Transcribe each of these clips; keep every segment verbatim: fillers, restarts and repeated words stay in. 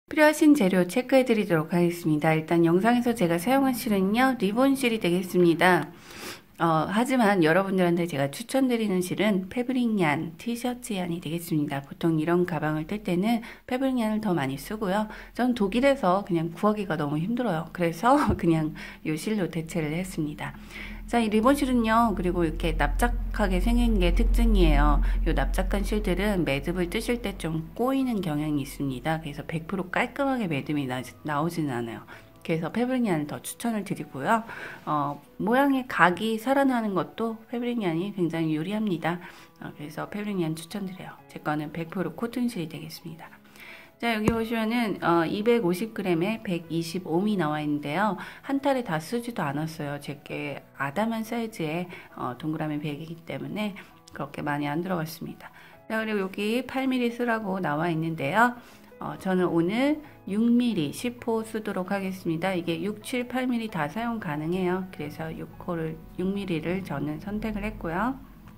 필요하신 재료 체크해 드리도록 하겠습니다. 일단 영상에서 제가 사용한 실은요, 리본 실이 되겠습니다. 어, 하지만 여러분들한테 제가 추천드리는 실은 패브릭 얀 티셔츠 얀이 되겠습니다. 보통 이런 가방을 뜰 때는 패브릭 얀을 더 많이 쓰고요. 전 독일에서 그냥 구하기가 너무 힘들어요. 그래서 그냥 이 실로 대체를 했습니다. 자, 이 리본 실은요, 그리고 이렇게 납작하게 생긴 게 특징이에요. 이 납작한 실들은 매듭을 뜨실 때 좀 꼬이는 경향이 있습니다. 그래서 백 퍼센트 깔끔하게 매듭이 나, 나오지는 않아요. 그래서 패브릭 얀을 더 추천을 드리고요. 어, 모양의 각이 살아나는 것도 패브릭 얀이 굉장히 유리합니다. 어, 그래서 패브릭 얀 추천드려요. 제 거는 백 퍼센트 코튼실이 되겠습니다. 자, 여기 보시면은 어, 이백오십 그램에 백이십오 미 나와 있는데요. 한 탈에 다 쓰지도 않았어요. 제게 아담한 사이즈의 어, 동그라미 백이기 때문에 그렇게 많이 안 들어갔습니다. 자, 그리고 여기 팔 밀리미터 쓰라고 나와 있는데요. 어, 저는 오늘 육 밀리미터 십 호 쓰도록 하겠습니다. 이게 육, 칠, 팔 밀리미터 다 사용 가능해요. 그래서 육 호를, 육 밀리미터를 저는 선택을 했고요.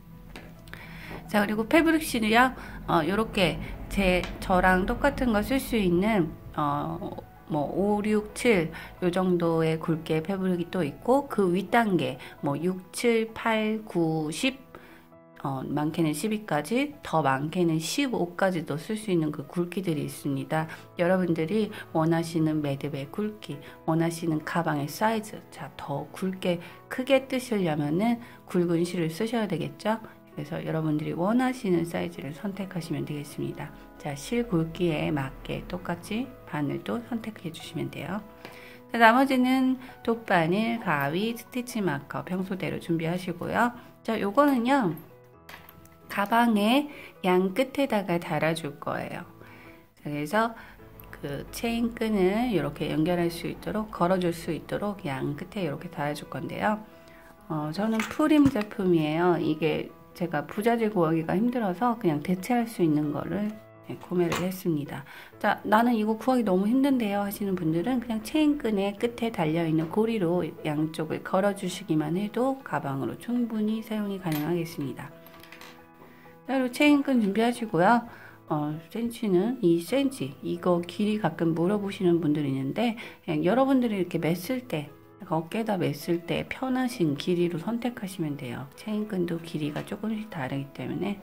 자, 그리고 패브릭 실이요. 어, 요렇게 제, 저랑 똑같은 거 쓸 수 있는, 어, 뭐, 오, 육, 칠, 요 정도의 굵기의 패브릭이 또 있고, 그 윗단계, 뭐, 육, 칠, 팔, 구, 십, 어, 많게는 십이까지, 더 많게는 십오까지도 쓸 수 있는 그 굵기들이 있습니다. 여러분들이 원하시는 매듭의 굵기, 원하시는 가방의 사이즈, 자, 더 굵게, 크게 뜨시려면은 굵은 실을 쓰셔야 되겠죠? 그래서 여러분들이 원하시는 사이즈를 선택하시면 되겠습니다. 자, 실 굵기에 맞게 똑같이 바늘도 선택해 주시면 돼요. 자, 나머지는 돗바늘, 가위, 스티치 마커 평소대로 준비하시고요. 자, 요거는요, 가방의 양 끝에다가 달아줄 거예요. 자, 그래서 그 체인 끈을 이렇게 연결할 수 있도록, 걸어줄 수 있도록 양 끝에 이렇게 달아줄 건데요. 어, 저는 프림 제품이에요. 이게 제가 부자재 구하기가 힘들어서 그냥 대체할 수 있는 거를 구매를 했습니다. 자, 나는 이거 구하기 너무 힘든데요 하시는 분들은 그냥 체인끈의 끝에 달려있는 고리로 양쪽을 걸어주시기만 해도 가방으로 충분히 사용이 가능하겠습니다. 자, 그리고 체인끈 준비하시고요. 어, 센치는 이 센치, 이거 길이 가끔 물어보시는 분들이 있는데, 여러분들이 이렇게 맸을 때, 어깨에다 맸을 때 편하신 길이로 선택하시면 돼요. 체인끈도 길이가 조금씩 다르기 때문에.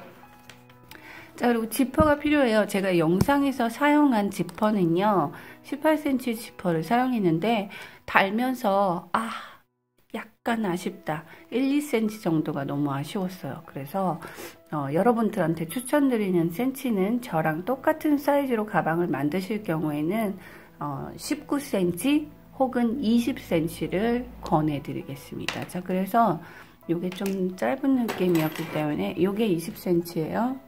자, 그리고 지퍼가 필요해요. 제가 영상에서 사용한 지퍼는요, 십팔 센티미터 지퍼를 사용했는데, 달면서, 아, 약간 아쉽다. 일, 이 센티미터 정도가 너무 아쉬웠어요. 그래서, 어, 여러분들한테 추천드리는 센치는 저랑 똑같은 사이즈로 가방을 만드실 경우에는, 어, 십구 센티미터, 혹은 이십 센티미터를 권해드리겠습니다. 자, 그래서 이게 좀 짧은 느낌이었기 때문에 이게 이십 센티미터예요.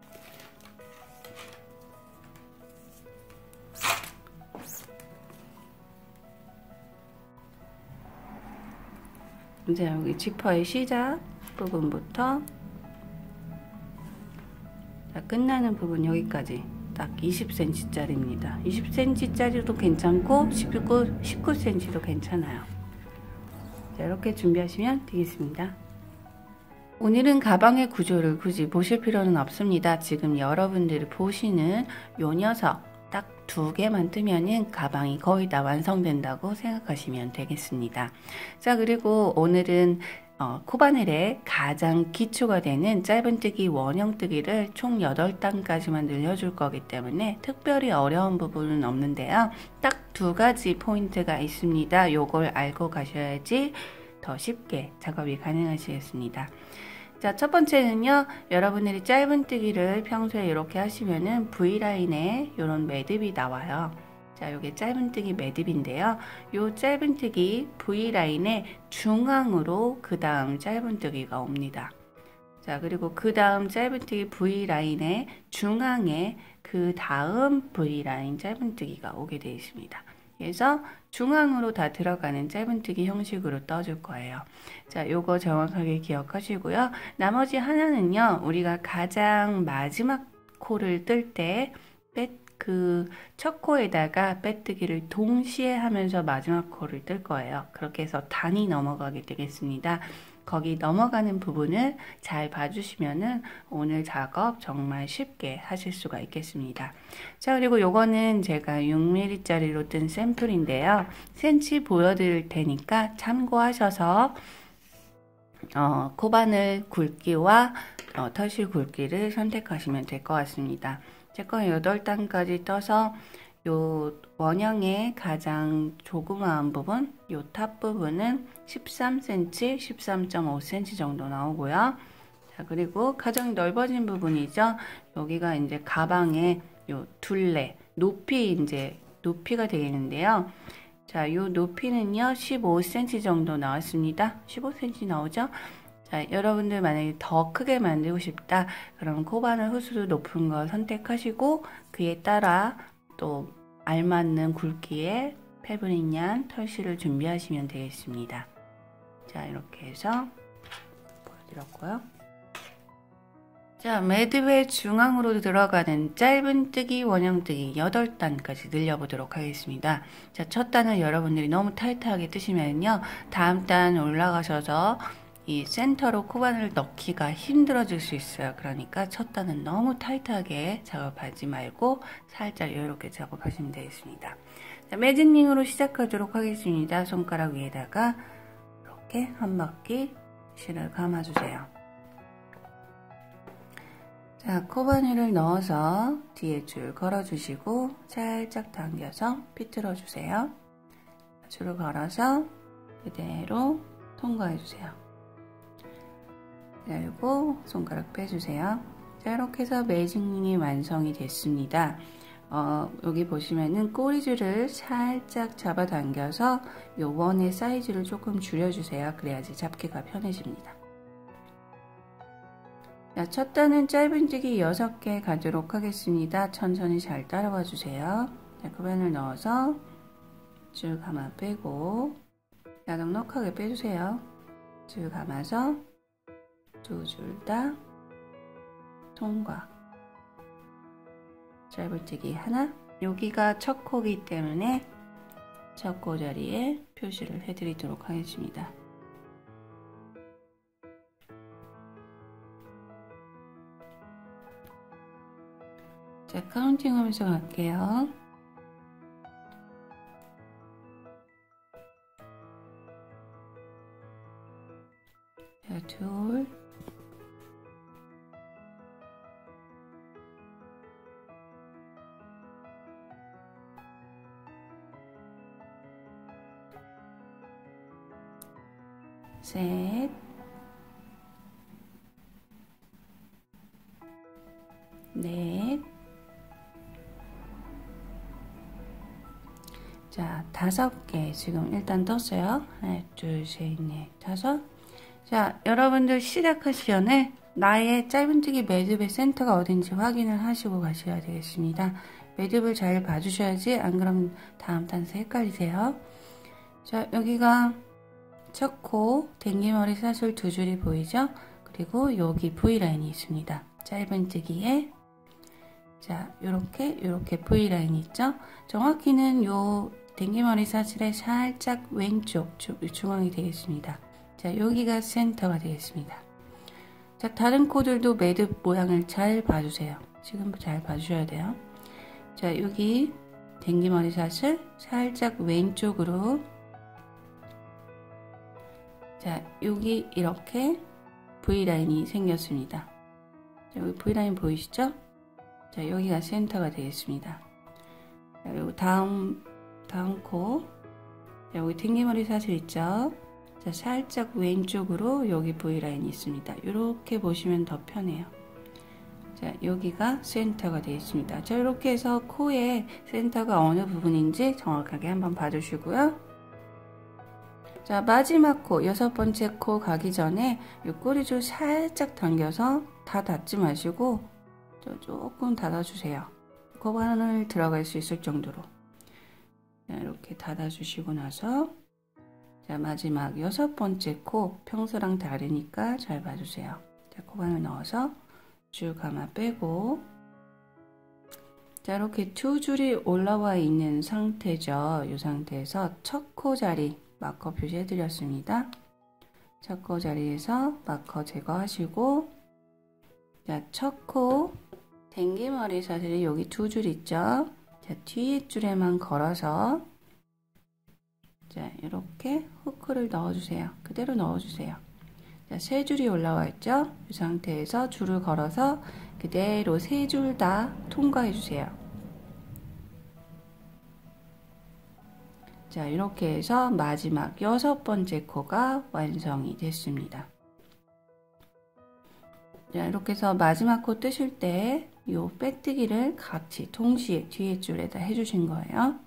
이제 여기 지퍼의 시작 부분부터 자, 끝나는 부분 여기까지 딱 이십 센티미터짜리입니다. 이십 센티미터짜리도 괜찮고 십구, 십구 센티미터도 괜찮아요. 자, 이렇게 준비하시면 되겠습니다. 오늘은 가방의 구조를 굳이 보실 필요는 없습니다. 지금 여러분들이 보시는 요 녀석 딱 두 개만 뜨면은 가방이 거의 다 완성된다고 생각하시면 되겠습니다. 자, 그리고 오늘은 어, 코바늘의 가장 기초가 되는 짧은뜨기, 원형뜨기를 총 여덟 단까지만 늘려줄 거기 때문에 특별히 어려운 부분은 없는데요. 딱 두 가지 포인트가 있습니다. 요걸 알고 가셔야지 더 쉽게 작업이 가능하시겠습니다. 자, 첫 번째는요, 여러분들이 짧은뜨기를 평소에 이렇게 하시면은 V라인에 이런 매듭이 나와요. 자, 요게 짧은뜨기 매듭인데요. 요 짧은뜨기 V라인의 중앙으로 그 다음 짧은뜨기가 옵니다. 자, 그리고 그 다음 짧은뜨기 V라인의 중앙에 그 다음 V라인 짧은뜨기가 오게 되어 있습니다. 그래서 중앙으로 다 들어가는 짧은뜨기 형식으로 떠줄 거예요. 자, 요거 정확하게 기억하시고요. 나머지 하나는요, 우리가 가장 마지막 코를 뜰 때 그 첫 코에다가 빼뜨기를 동시에 하면서 마지막 코를 뜰 거예요. 그렇게 해서 단이 넘어가게 되겠습니다. 거기 넘어가는 부분을 잘 봐주시면은 오늘 작업 정말 쉽게 하실 수가 있겠습니다. 자, 그리고 요거는 제가 육 밀리미터짜리로 뜬 샘플인데요. 센치 보여드릴 테니까 참고하셔서 어, 코바늘 굵기와 어, 털실 굵기를 선택하시면 될 것 같습니다. 제 건 여덟 단까지 떠서 요 원형의 가장 조그마한 부분, 요 탑 부분은 십삼 센티미터, 십삼 점 오 센티미터 정도 나오고요. 자, 그리고 가장 넓어진 부분이죠. 여기가 이제 가방의 요 둘레, 높이 이제 높이가 되겠는데요. 자, 요 높이는요, 십오 센티미터 정도 나왔습니다. 십오 센티미터 나오죠? 자, 여러분들 만약에 더 크게 만들고 싶다. 그럼 코바늘 호수도 높은 걸 선택하시고, 그에 따라 또 알맞는 굵기의 패브릭 얀 털실을 준비하시면 되겠습니다. 자, 이렇게 해서 보여드렸고요. 자, 매듭의 중앙으로 들어가는 짧은뜨기, 원형뜨기 여덟 단까지 늘려보도록 하겠습니다. 자, 첫 단을 여러분들이 너무 타이트하게 뜨시면요, 다음 단 올라가셔서 이 센터로 코바늘을 넣기가 힘들어질 수 있어요. 그러니까 첫 단은 너무 타이트하게 작업하지 말고 살짝 이렇게 작업하시면 되겠습니다. 자, 매직링으로 시작하도록 하겠습니다. 손가락 위에다가 이렇게 한 바퀴 실을 감아주세요. 자, 코바늘을 넣어서 뒤에 줄 걸어주시고 살짝 당겨서 비틀어주세요. 줄을 걸어서 그대로 통과해주세요. 그리고 손가락 빼주세요. 자, 이렇게 해서 매직링이 완성이 됐습니다. 어, 여기 보시면은 꼬리줄을 살짝 잡아당겨서 요 원의 사이즈를 조금 줄여주세요. 그래야지 잡기가 편해집니다. 자, 첫 단은 짧은뜨기 여섯 개 가도록 하겠습니다. 천천히 잘 따라와 주세요. 자, 코바늘 넣어서 줄 감아 빼고, 자, 넉넉하게 빼주세요. 줄 감아서 두 줄 다 통과. 짧은뜨기 하나. 여기가 첫 코기 때문에 첫 코 자리에 표시를 해드리도록 하겠습니다. 자, 카운팅 하면서 갈게요. 자, 둘, 셋, 넷, 자, 다섯 개 지금 일단 떴어요. 하나, 둘, 셋, 넷, 다섯. 자, 여러분들 시작하기 전에 나의 짧은뜨기 매듭의 센터가 어딘지 확인을 하시고 가셔야 되겠습니다. 매듭을 잘 봐주셔야지, 안 그러면 다음 단에서 헷갈리세요. 자, 여기가 첫 코 댕기머리 사슬 두 줄이 보이죠? 그리고 여기 V라인이 있습니다. 짧은뜨기에 자, 요렇게 요렇게 V라인이 있죠? 정확히는 요 댕기머리 사슬의 살짝 왼쪽 주, 중앙이 되겠습니다. 자, 여기가 센터가 되겠습니다. 자, 다른 코들도 매듭 모양을 잘 봐주세요. 지금 잘 봐주셔야 돼요. 자, 여기 댕기머리 사슬 살짝 왼쪽으로, 자, 여기 이렇게 V라인이 생겼습니다. 자, 여기 V라인 보이시죠? 자, 여기가 센터가 되겠습니다. 자, 그리고 다음, 다음 코. 자, 여기 댕기머리 사슬 있죠? 자, 살짝 왼쪽으로 여기 V라인이 있습니다. 이렇게 보시면 더 편해요. 자, 여기가 센터가 되어 있습니다. 자, 이렇게 해서 코의 센터가 어느 부분인지 정확하게 한번 봐주시고요. 자, 마지막 코, 여섯 번째 코 가기 전에 이 꼬리줄 살짝 당겨서 다 닫지 마시고 조금 닫아주세요. 코바늘 들어갈 수 있을 정도로. 자, 이렇게 닫아주시고 나서 자, 마지막 여섯 번째 코, 평소랑 다르니까 잘 봐주세요. 자, 코바늘 넣어서 줄 감아 빼고, 자, 이렇게 두 줄이 올라와 있는 상태죠. 이 상태에서 첫 코 자리 마커 표시해 드렸습니다. 첫 코 자리에서 마커 제거하시고, 자, 첫 코 댕기머리 사슬이 여기 두 줄 있죠? 자, 뒤에 줄에만 걸어서, 자, 이렇게 후크를 넣어주세요. 그대로 넣어주세요. 자, 세 줄이 올라와 있죠? 이 상태에서 줄을 걸어서 그대로 세 줄 다 통과해 주세요. 자, 이렇게 해서 마지막 여섯 번째 코가 완성이 됐습니다. 자, 이렇게 해서 마지막 코 뜨실 때 이 빼뜨기를 같이 동시에 뒤에 줄에다 해주신 거예요.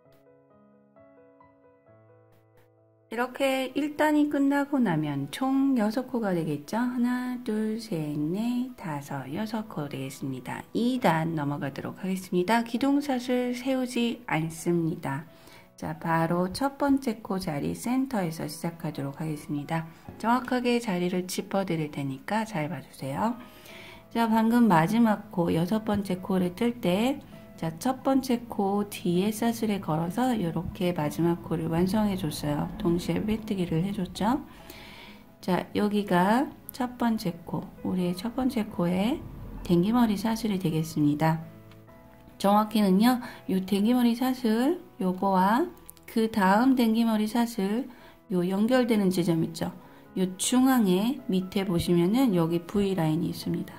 이렇게 일 단이 끝나고 나면 총 여섯 코가 되겠죠? 하나, 둘, 셋, 넷, 다섯, 여섯 코 되겠습니다. 이 단 넘어가도록 하겠습니다. 기둥사슬 세우지 않습니다. 자, 바로 첫 번째 코 자리 센터에서 시작하도록 하겠습니다. 정확하게 자리를 짚어드릴 테니까 잘 봐주세요. 자, 방금 마지막 코, 여섯 번째 코를 뜰 때, 자, 첫 번째 코 뒤에 사슬에 걸어서 이렇게 마지막 코를 완성해 줬어요. 동시에 빼뜨기를 해줬죠. 자, 여기가 첫 번째 코, 우리의 첫 번째 코에 댕기머리 사슬이 되겠습니다. 정확히는요, 요 댕기머리 사슬, 요거와 그 다음 댕기머리 사슬, 요 연결되는 지점 있죠? 요 중앙에 밑에 보시면은 여기 V라인이 있습니다.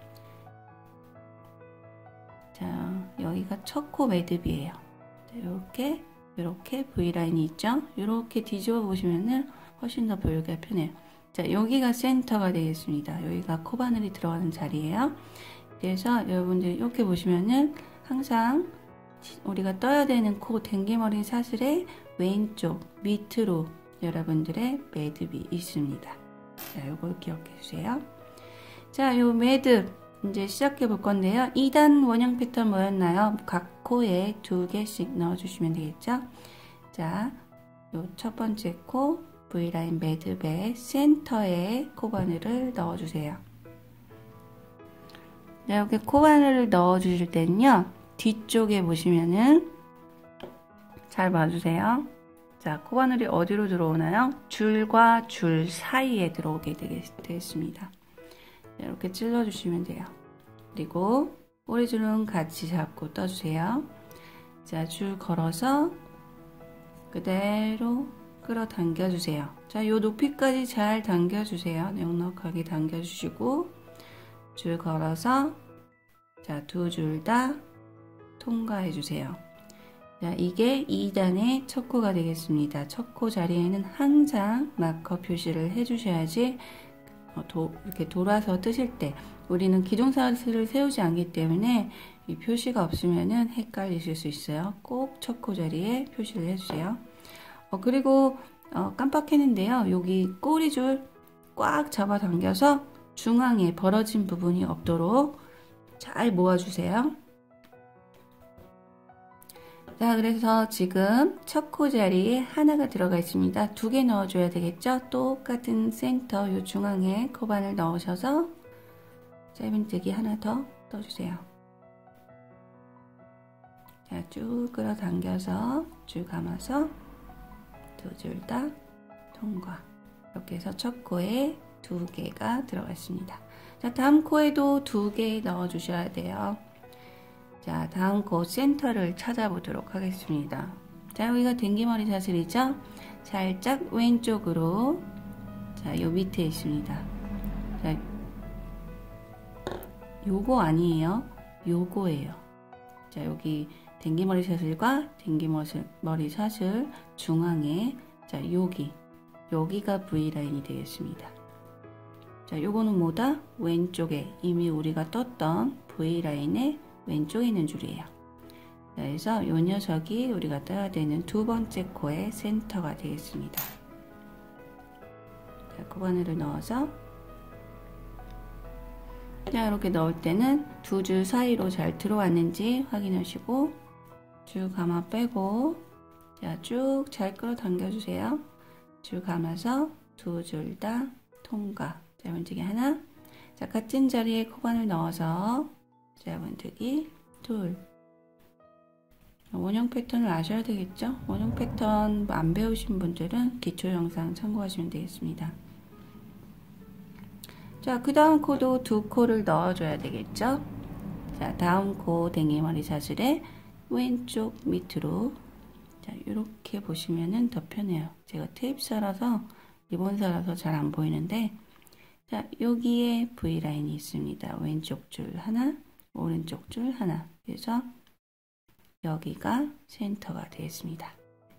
자, 여기가 첫 코 매듭이에요. 이렇게, 이렇게 V라인이 있죠? 이렇게 뒤집어 보시면은 훨씬 더 보기가 편해요. 자, 여기가 센터가 되겠습니다. 여기가 코바늘이 들어가는 자리예요. 그래서 여러분들이 이렇게 보시면은 항상 우리가 떠야 되는 코 댕기머리 사슬의 왼쪽 밑으로 여러분들의 매듭이 있습니다. 자, 요걸 기억해 주세요. 자, 요 매듭 이제 시작해 볼 건데요. 이 단 원형 패턴 뭐였나요? 각 코에 두 개씩 넣어 주시면 되겠죠? 자, 요 첫 번째 코 V라인 매듭의 센터에 코바늘을 넣어 주세요. 자, 이렇게 코바늘을 넣어 주실 때는요, 뒤쪽에 보시면은 잘 봐주세요. 자, 코바늘이 어디로 들어오나요? 줄과 줄 사이에 들어오게 되겠습니다. 이렇게 찔러주시면 돼요. 그리고 꼬리줄은 같이 잡고 떠주세요. 자, 줄 걸어서 그대로 끌어당겨주세요. 자, 요 높이까지 잘 당겨주세요. 넉넉하게 당겨주시고 줄 걸어서 자, 두 줄 다 통과해주세요. 자, 이게 이 단의 첫 코가 되겠습니다. 첫 코 자리에는 항상 마커 표시를 해주셔야지 도, 이렇게 돌아서 뜨실 때 우리는 기둥사슬을 세우지 않기 때문에 이 표시가 없으면은 헷갈리실 수 있어요. 꼭 첫 코 자리에 표시를 해주세요. 어, 그리고 어, 깜빡했는데요. 여기 꼬리줄 꽉 잡아 당겨서 중앙에 벌어진 부분이 없도록 잘 모아주세요. 자, 그래서 지금 첫 코 자리에 하나가 들어가 있습니다. 두 개 넣어줘야 되겠죠? 똑같은 센터 요 중앙에 코바늘 넣으셔서 짧은뜨기 하나 더 떠주세요. 자, 쭉 끌어당겨서 줄 감아서 두 줄 다 통과. 이렇게 해서 첫 코에 두 개가 들어가 있습니다. 자, 다음 코에도 두 개 넣어주셔야 돼요. 자, 다음 코 센터를 찾아보도록 하겠습니다. 자, 여기가 댕기머리 사슬이죠? 살짝 왼쪽으로, 자, 요 밑에 있습니다. 자, 요거 아니에요. 요거예요. 자, 여기 댕기머리 사슬과 댕기머리 사슬 중앙에, 자, 여기, 여기가 V라인이 되겠습니다. 자, 요거는 뭐다? 왼쪽에 이미 우리가 떴던 V라인의 왼쪽에 있는 줄이에요. 자, 그래서 이 녀석이 우리가 떠야 되는 두 번째 코의 센터가 되겠습니다. 자, 코바늘을 넣어서 자, 이렇게 넣을 때는 두 줄 사이로 잘 들어왔는지 확인하시고 줄 감아 빼고 자, 쭉 잘 끌어당겨 주세요. 줄 감아서 두 줄 다 통과. 짧은뜨기 하나. 자, 같은 자리에 코바늘 넣어서 짧은뜨기 둘. 원형 패턴을 아셔야 되겠죠? 원형 패턴 안 배우신 분들은 기초 영상 참고하시면 되겠습니다. 자, 그 다음 코도 두 코를 넣어줘야 되겠죠? 자, 다음 코 댕기머리 사슬에 왼쪽 밑으로, 자, 이렇게 보시면은 더 편해요. 제가 테이프 살아서, 리본 살아서 잘 안 보이는데, 자, 여기에 V라인이 있습니다. 왼쪽 줄 하나, 오른쪽 줄 하나. 그래서 여기가 센터가 되겠습니다.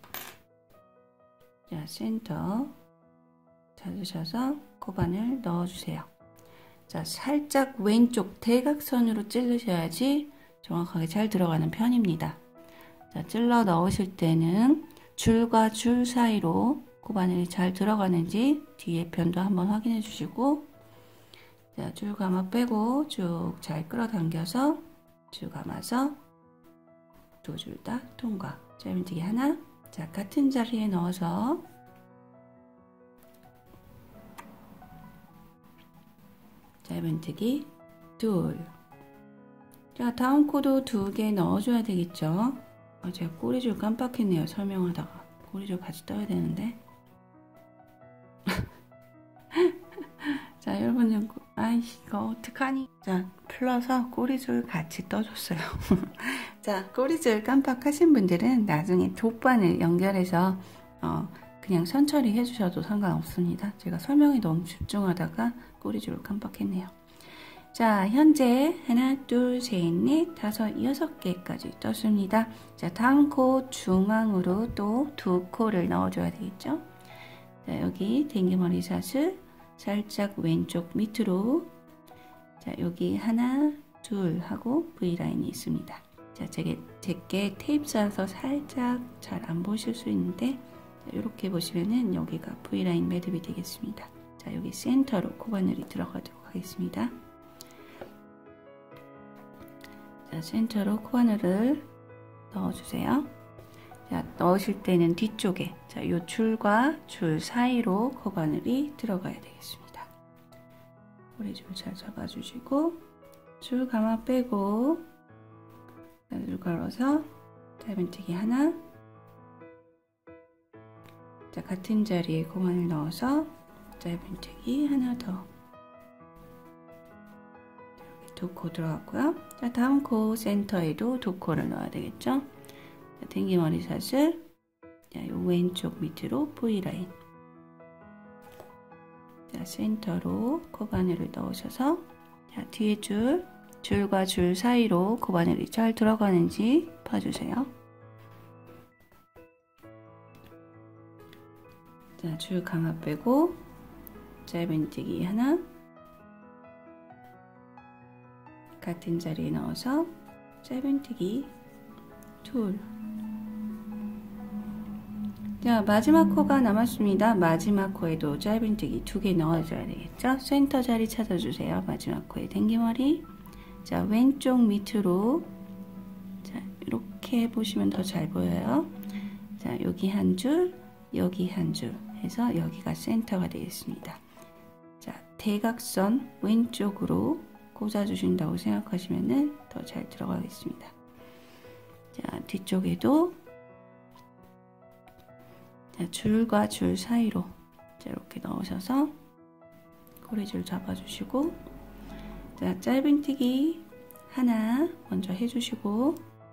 자, 센터 찾으셔서 코바늘 넣어주세요. 자, 살짝 왼쪽 대각선으로 찌르셔야지 정확하게 잘 들어가는 편입니다. 자, 찔러 넣으실 때는 줄과 줄 사이로 코바늘이 잘 들어가는지 뒤에 편도 한번 확인해 주시고, 자, 줄 감아 빼고 쭉 잘 끌어당겨서 줄 감아서 두 줄 다 통과. 짧은뜨기 하나. 자, 같은 자리에 넣어서 짧은뜨기 둘. 자, 다음 코도 두 개 넣어줘야 되겠죠. 아, 제가 꼬리줄 깜빡했네요. 설명하다가 꼬리줄 같이 떠야 되는데. 자, 여러분, 아이, 이거 어떡하니? 자, 풀러서 꼬리줄 같이 떠줬어요. 자, 꼬리줄 깜빡하신 분들은 나중에 돗바늘 연결해서 어, 그냥 선처리 해주셔도 상관없습니다. 제가 설명에 너무 집중하다가 꼬리줄을 깜빡했네요. 자, 현재 하나, 둘, 셋, 넷, 다섯, 여섯 개까지 떴습니다. 자, 다음 코 중앙으로 또 두 코를 넣어줘야 되겠죠? 자, 여기 댕기머리 사슬 살짝 왼쪽 밑으로, 자, 여기 하나, 둘 하고 V라인이 있습니다. 자, 제게, 제게 테이프 쌓아서 살짝 잘 안 보실 수 있는데, 자, 이렇게 보시면은 여기가 V라인 매듭이 되겠습니다. 자, 여기 센터로 코바늘이 들어가도록 하겠습니다. 자, 센터로 코바늘을 넣어주세요. 자, 넣으실 때는 뒤쪽에, 자, 요 줄과 줄 사이로 코바늘이 들어가야 되겠습니다. 꼬리줄 잘 잡아주시고, 줄 감아 빼고, 줄 걸어서 짧은뜨기 하나. 자, 같은 자리에 코바늘 넣어서 짧은뜨기 하나 더. 두 코 들어갔고요. 자, 다음 코 센터에도 두 코를 넣어야 되겠죠? 자, 댕기머리 사슬, 자, 요 왼쪽 밑으로 V라인. 자, 센터로 코바늘을 넣으셔서, 자, 뒤에 줄, 줄과 줄 사이로 코바늘이 잘 들어가는지 봐주세요. 자, 줄 감아 빼고, 짧은뜨기 하나. 같은 자리에 넣어서 짧은뜨기 둘. 자, 마지막 코가 남았습니다. 마지막 코에도 짧은뜨기 두 개 넣어줘야 되겠죠? 센터 자리 찾아주세요. 마지막 코에 댕기머리. 자, 왼쪽 밑으로, 자, 이렇게 보시면 더 잘 보여요. 자, 여기 한 줄, 여기 한 줄 해서 여기가 센터가 되겠습니다. 자, 대각선 왼쪽으로 꽂아주신다고 생각하시면 더 잘 들어가겠습니다. 자, 뒤쪽에도, 자, 줄과 줄 사이로, 자, 이렇게 넣으셔서 꼬리줄 잡아주시고, 자, 짧은뜨기 하나 먼저 해주시고,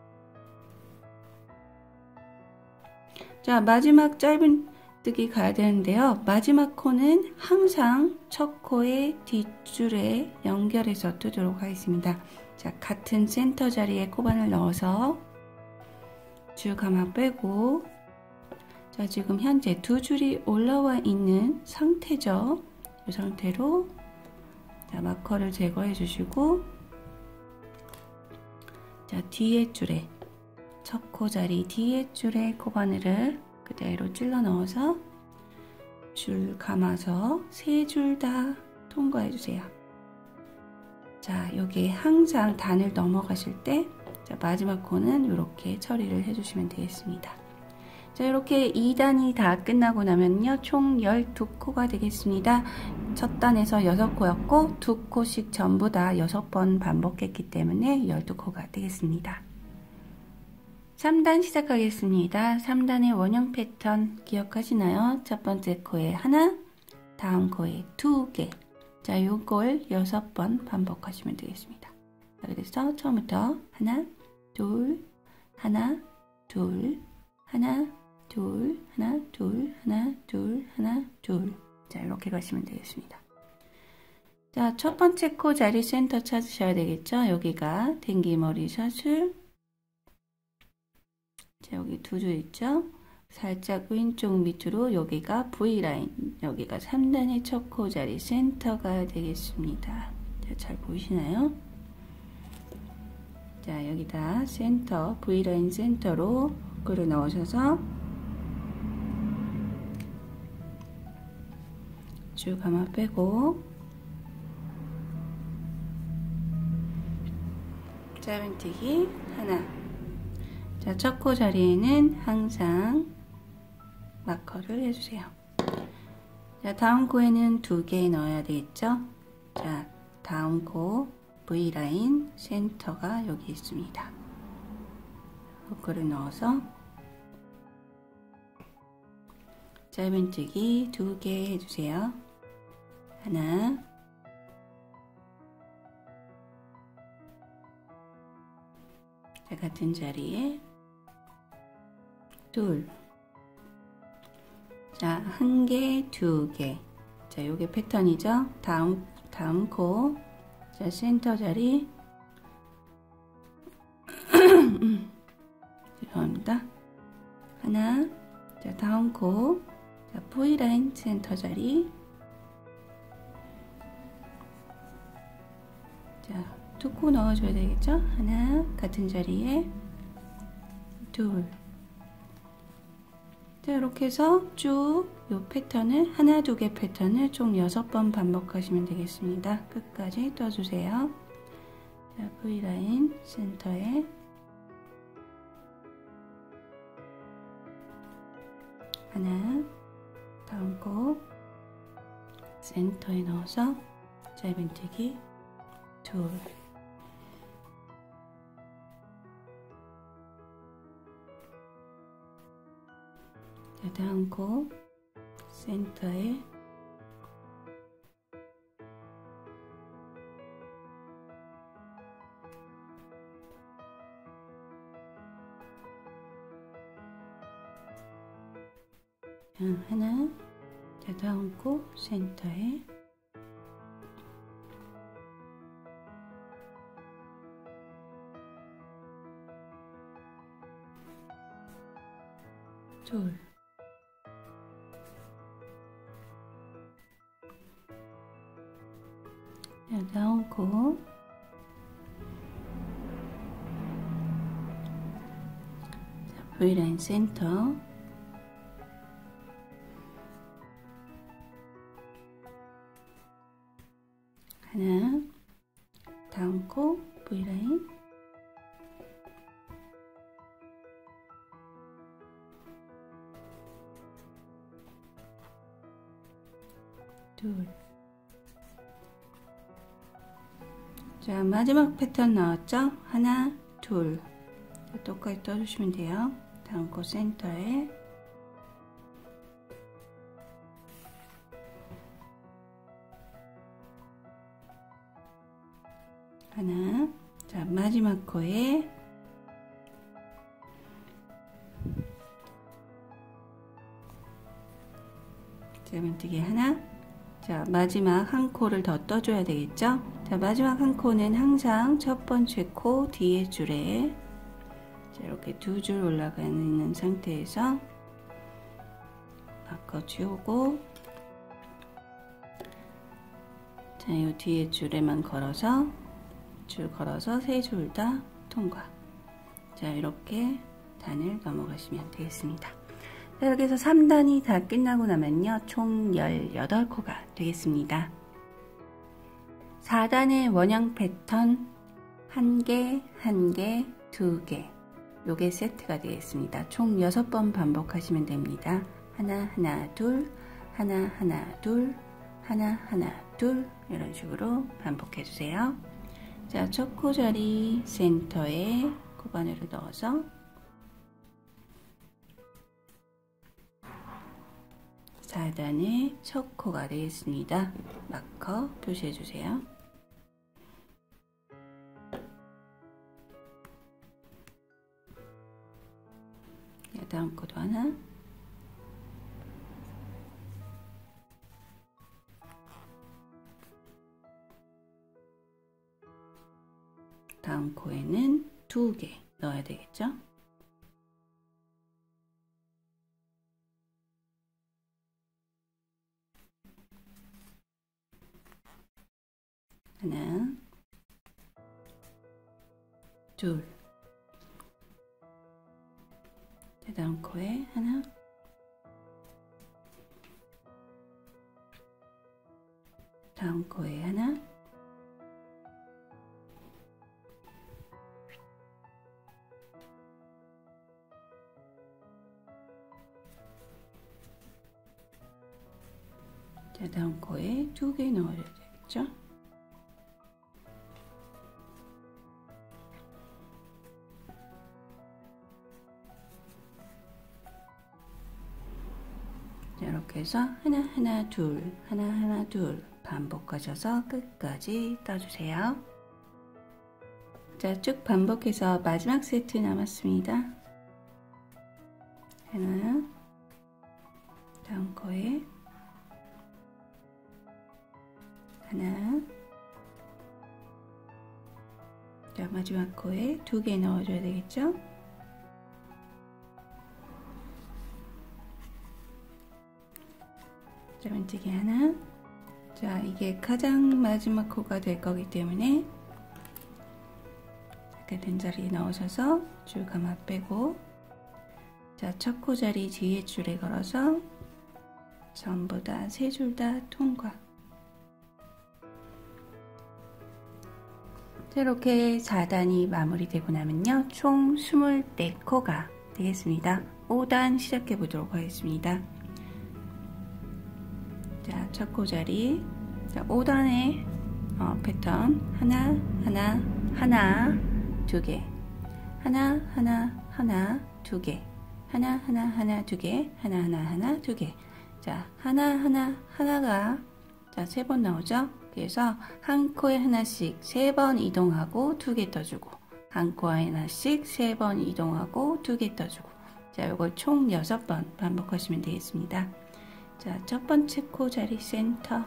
자, 마지막 짧은뜨기 가야 되는데요. 마지막 코는 항상 첫 코의 뒷줄에 연결해서 뜨도록 하겠습니다. 자, 같은 센터 자리에 코바늘 넣어서 줄 감아 빼고, 자, 지금 현재 두 줄이 올라와 있는 상태죠. 이 상태로, 자, 마커를 제거해 주시고, 자, 뒤에 줄에, 첫 코 자리 뒤에 줄에 코바늘을 그대로 찔러 넣어서 줄 감아서 세 줄 다 통과해 주세요. 자, 여기 항상 단을 넘어가실 때, 자, 마지막 코는 이렇게 처리를 해주시면 되겠습니다. 자, 이렇게 이 단이 다 끝나고 나면요, 총 열두 코가 되겠습니다. 첫 단에서 여섯 코였고, 두 코씩 전부 다 여섯 번 반복했기 때문에 열두 코가 되겠습니다. 삼 단 시작하겠습니다. 삼 단의 원형 패턴 기억하시나요? 첫 번째 코에 하나, 다음 코에 두 개, 자, 요걸 여섯 번 반복하시면 되겠습니다. 자, 그래서 처음부터 하나, 둘, 하나, 둘, 하나, 둘, 하나, 둘, 하나, 둘, 하나, 둘. 자, 이렇게 가시면 되겠습니다. 자, 첫 번째 코 자리 센터 찾으셔야 되겠죠? 여기가 댕기머리 샷을. 자, 여기 두 줄 있죠? 살짝 왼쪽 밑으로 여기가 V라인, 여기가 삼 단의 첫 코 자리 센터가 되겠습니다. 자, 잘 보이시나요? 자, 여기다 센터, V라인 센터로 끌어 넣으셔서 쭉 감아 빼고 짧은뜨기 하나. 자, 첫 코 자리에는 항상 마커를 해주세요. 자, 다음 코에는 두 개 넣어야 되겠죠? 자, 다음 코 V라인 센터가 여기 있습니다. 호크를 넣어서 짧은뜨기 두 개 해주세요. 하나, 자, 같은 자리에 둘. 자, 한 개, 두 개. 자, 요게 패턴이죠. 다음, 다음 코. 자, 센터 자리. 죄송합니다. 하나. 자, 다음 코. 자, V라인 센터 자리. 자, 두 코 넣어줘야 되겠죠? 하나, 같은 자리에 둘. 자, 이렇게 해서 쭉 이 패턴을, 하나, 두 개 패턴을 총 여섯 번 반복하시면 되겠습니다. 끝까지 떠주세요. 자, V라인 센터에 하나, 다음 코 센터에 넣어서 짧은뜨기 둘. 자, 다음 코 센터에 자, 하나. 자, 다음 코 센터에 둘. 자, 다음 코 자, V라인 센터 하나, 다음 코 V라인 둘. 자, 마지막 패턴 나왔죠? 하나, 둘. 자, 똑같이 떠주시면 돼요. 다음 코 센터에 하나. 자, 마지막 코에 짧은뜨기 하나. 자, 마지막 한 코를 더 떠줘야 되겠죠? 자, 마지막 한 코는 항상 첫 번째 코 뒤에 줄에 자, 이렇게 두 줄 올라가 있는 상태에서 바꿔 주고 자, 이 뒤에 줄에만 걸어서 줄 걸어서 세 줄 다 통과. 자, 이렇게 단을 넘어가시면 되겠습니다. 자, 이렇게 해서 삼 단이 다 끝나고 나면요, 총 열여덟 코가 되겠습니다. 사 단의 원형 패턴 한 개, 한 개, 두 개. 요게 세트가 되겠습니다. 총 여섯 번 반복하시면 됩니다. 하나, 하나, 둘, 하나, 하나, 둘, 하나, 하나, 둘. 이런 식으로 반복해 주세요. 자, 첫 코 자리 센터에 코바늘을 넣어서 사 사 단의 첫 코가 되겠습니다. 마커 표시해 주세요. 다음 코도 하나, 다음 코에는 두 개 넣어야 되겠죠? 하나, 둘, 다음 코에 하나, 다음 코에 하나, 자, 다음 코에 두 개 넣어야 되겠죠? 자, 이렇게 해서 하나 하나 둘 하나 하나 둘 반복하셔서 끝까지 떠주세요. 자, 쭉 반복해서 마지막 세트 남았습니다. 하나, 다음 코에 하나, 자, 마지막 코에 두 개 넣어줘야 되겠죠? 자, 왼쪽에 하나. 자, 이게 가장 마지막 코가 될 거기 때문에 같은 자리에 넣으셔서 줄 감아 빼고, 자, 첫 코 자리 뒤에 줄에 걸어서 전부 다 세 줄 다 통과. 자, 이렇게 사 단이 마무리되고 나면요, 총 이십사 코가 되겠습니다. 오 단 시작해 보도록 하겠습니다. 자, 첫 코 자리, 자, 오 단의 어, 패턴 하나 하나 하나 두 개, 하나 하나 하나 두 개, 하나 하나 하나 두 개, 하나 하나 하나 두 개. 자, 하나 하나 하나가 자, 세 번 나오죠? 그래서 한 코에 하나씩 세 번 이동하고 두 개 떠주고, 한 코에 하나씩 세 번 이동하고 두 개 떠주고. 자, 요걸 총 여섯 번 반복하시면 되겠습니다. 자, 첫 번째 코 자리 센터.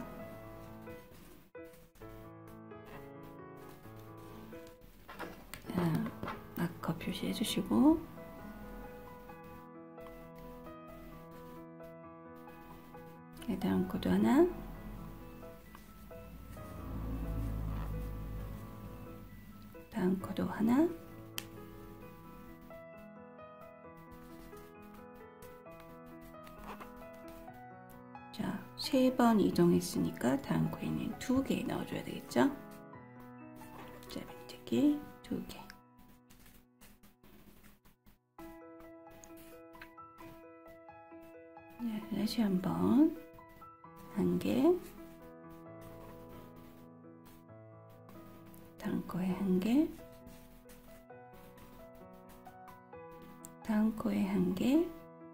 자, 마커 표시해 주시고, 다음 코도 하나, 다음 코도 하나, 자, 세 번 이동했으니까 다음 코에는 두 개 넣어줘야 되겠죠? 자, 밑에기 두 개. 자, 다시 한번 한 개, 다음 코에 한 개, 다음 코에 한 개,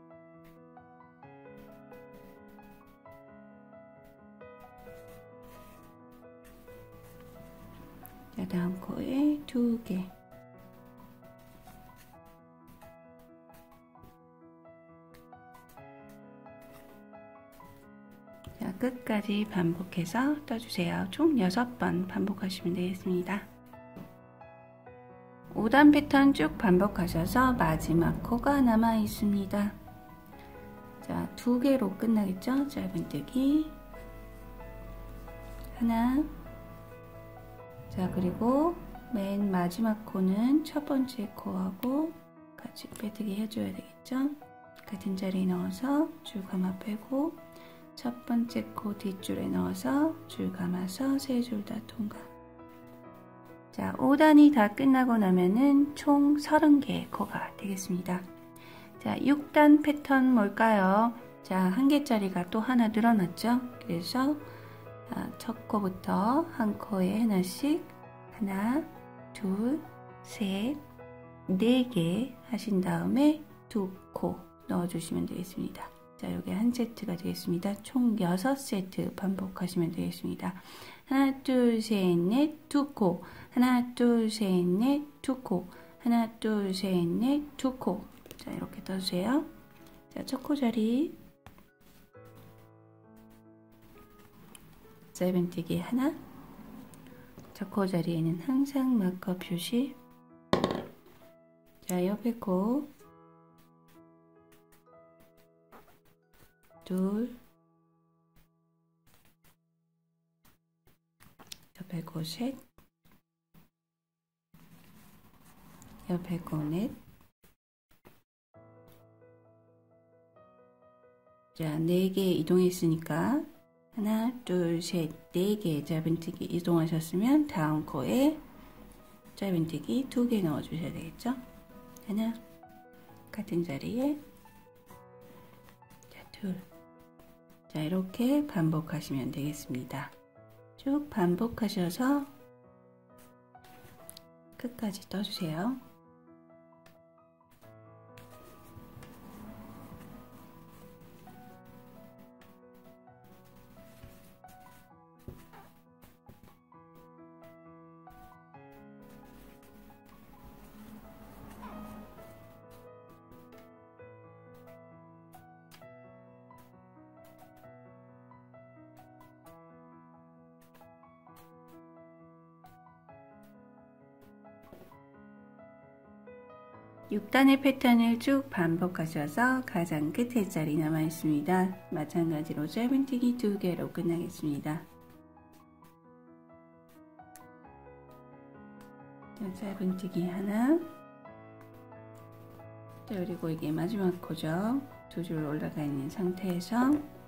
자, 다음 코에 두 개. 자, 끝까지 반복해서 떠주세요. 총 여섯 번 반복하시면 되겠습니다. 오 단 패턴 쭉 반복하셔서 마지막 코가 남아 있습니다. 자, 두 개로 끝나겠죠? 짧은뜨기 하나. 자, 그리고 맨 마지막 코는 첫 번째 코하고 같이 빼뜨기 해줘야 되겠죠? 같은 자리에 넣어서 줄 감아 빼고, 첫 번째 코 뒷줄에 넣어서 줄 감아서 세 줄 다 통과. 자, 오 단이 다 끝나고 나면은 총 서른 개의 코가 되겠습니다. 자, 육 단 패턴 뭘까요? 자, 한 개짜리가 또 하나 늘어났죠? 그래서 첫 코부터 한 코에 하나씩 하나, 둘, 셋, 네 개 하신 다음에 두 코 넣어주시면 되겠습니다. 자, 여기 한 세트가 되겠습니다. 총 여섯 세트 반복하시면 되겠습니다. 하나, 둘, 셋, 넷, 두 코. 하나, 둘, 셋, 넷, 두 코. 하나, 둘, 셋, 넷, 두 코. 자, 이렇게 떠주세요. 자, 첫 코 자리. 짧은뜨기 하나. 첫 코 자리에는 항상 마커 표시. 자, 옆에 코. 둘. 옆에 코 셋. 옆에 코 넷. 자, 네 개 이동했으니까 하나, 둘, 셋, 네 개 짧은뜨기 이동하셨으면 다음 코에 짧은뜨기 두 개 넣어주셔야 되겠죠? 하나, 같은 자리에, 자, 둘. 자, 이렇게 반복하시면 되겠습니다. 쭉 반복하셔서 끝까지 떠주세요. 육 단의 패턴을 쭉 반복하셔서 가장 끝에 자리 남아 있습니다. 마찬가지로 짧은뜨기 두 개로 끝나겠습니다. 자, 짧은뜨기 하나. 자, 그리고 이게 마지막 코죠. 두 줄 올라가 있는 상태에서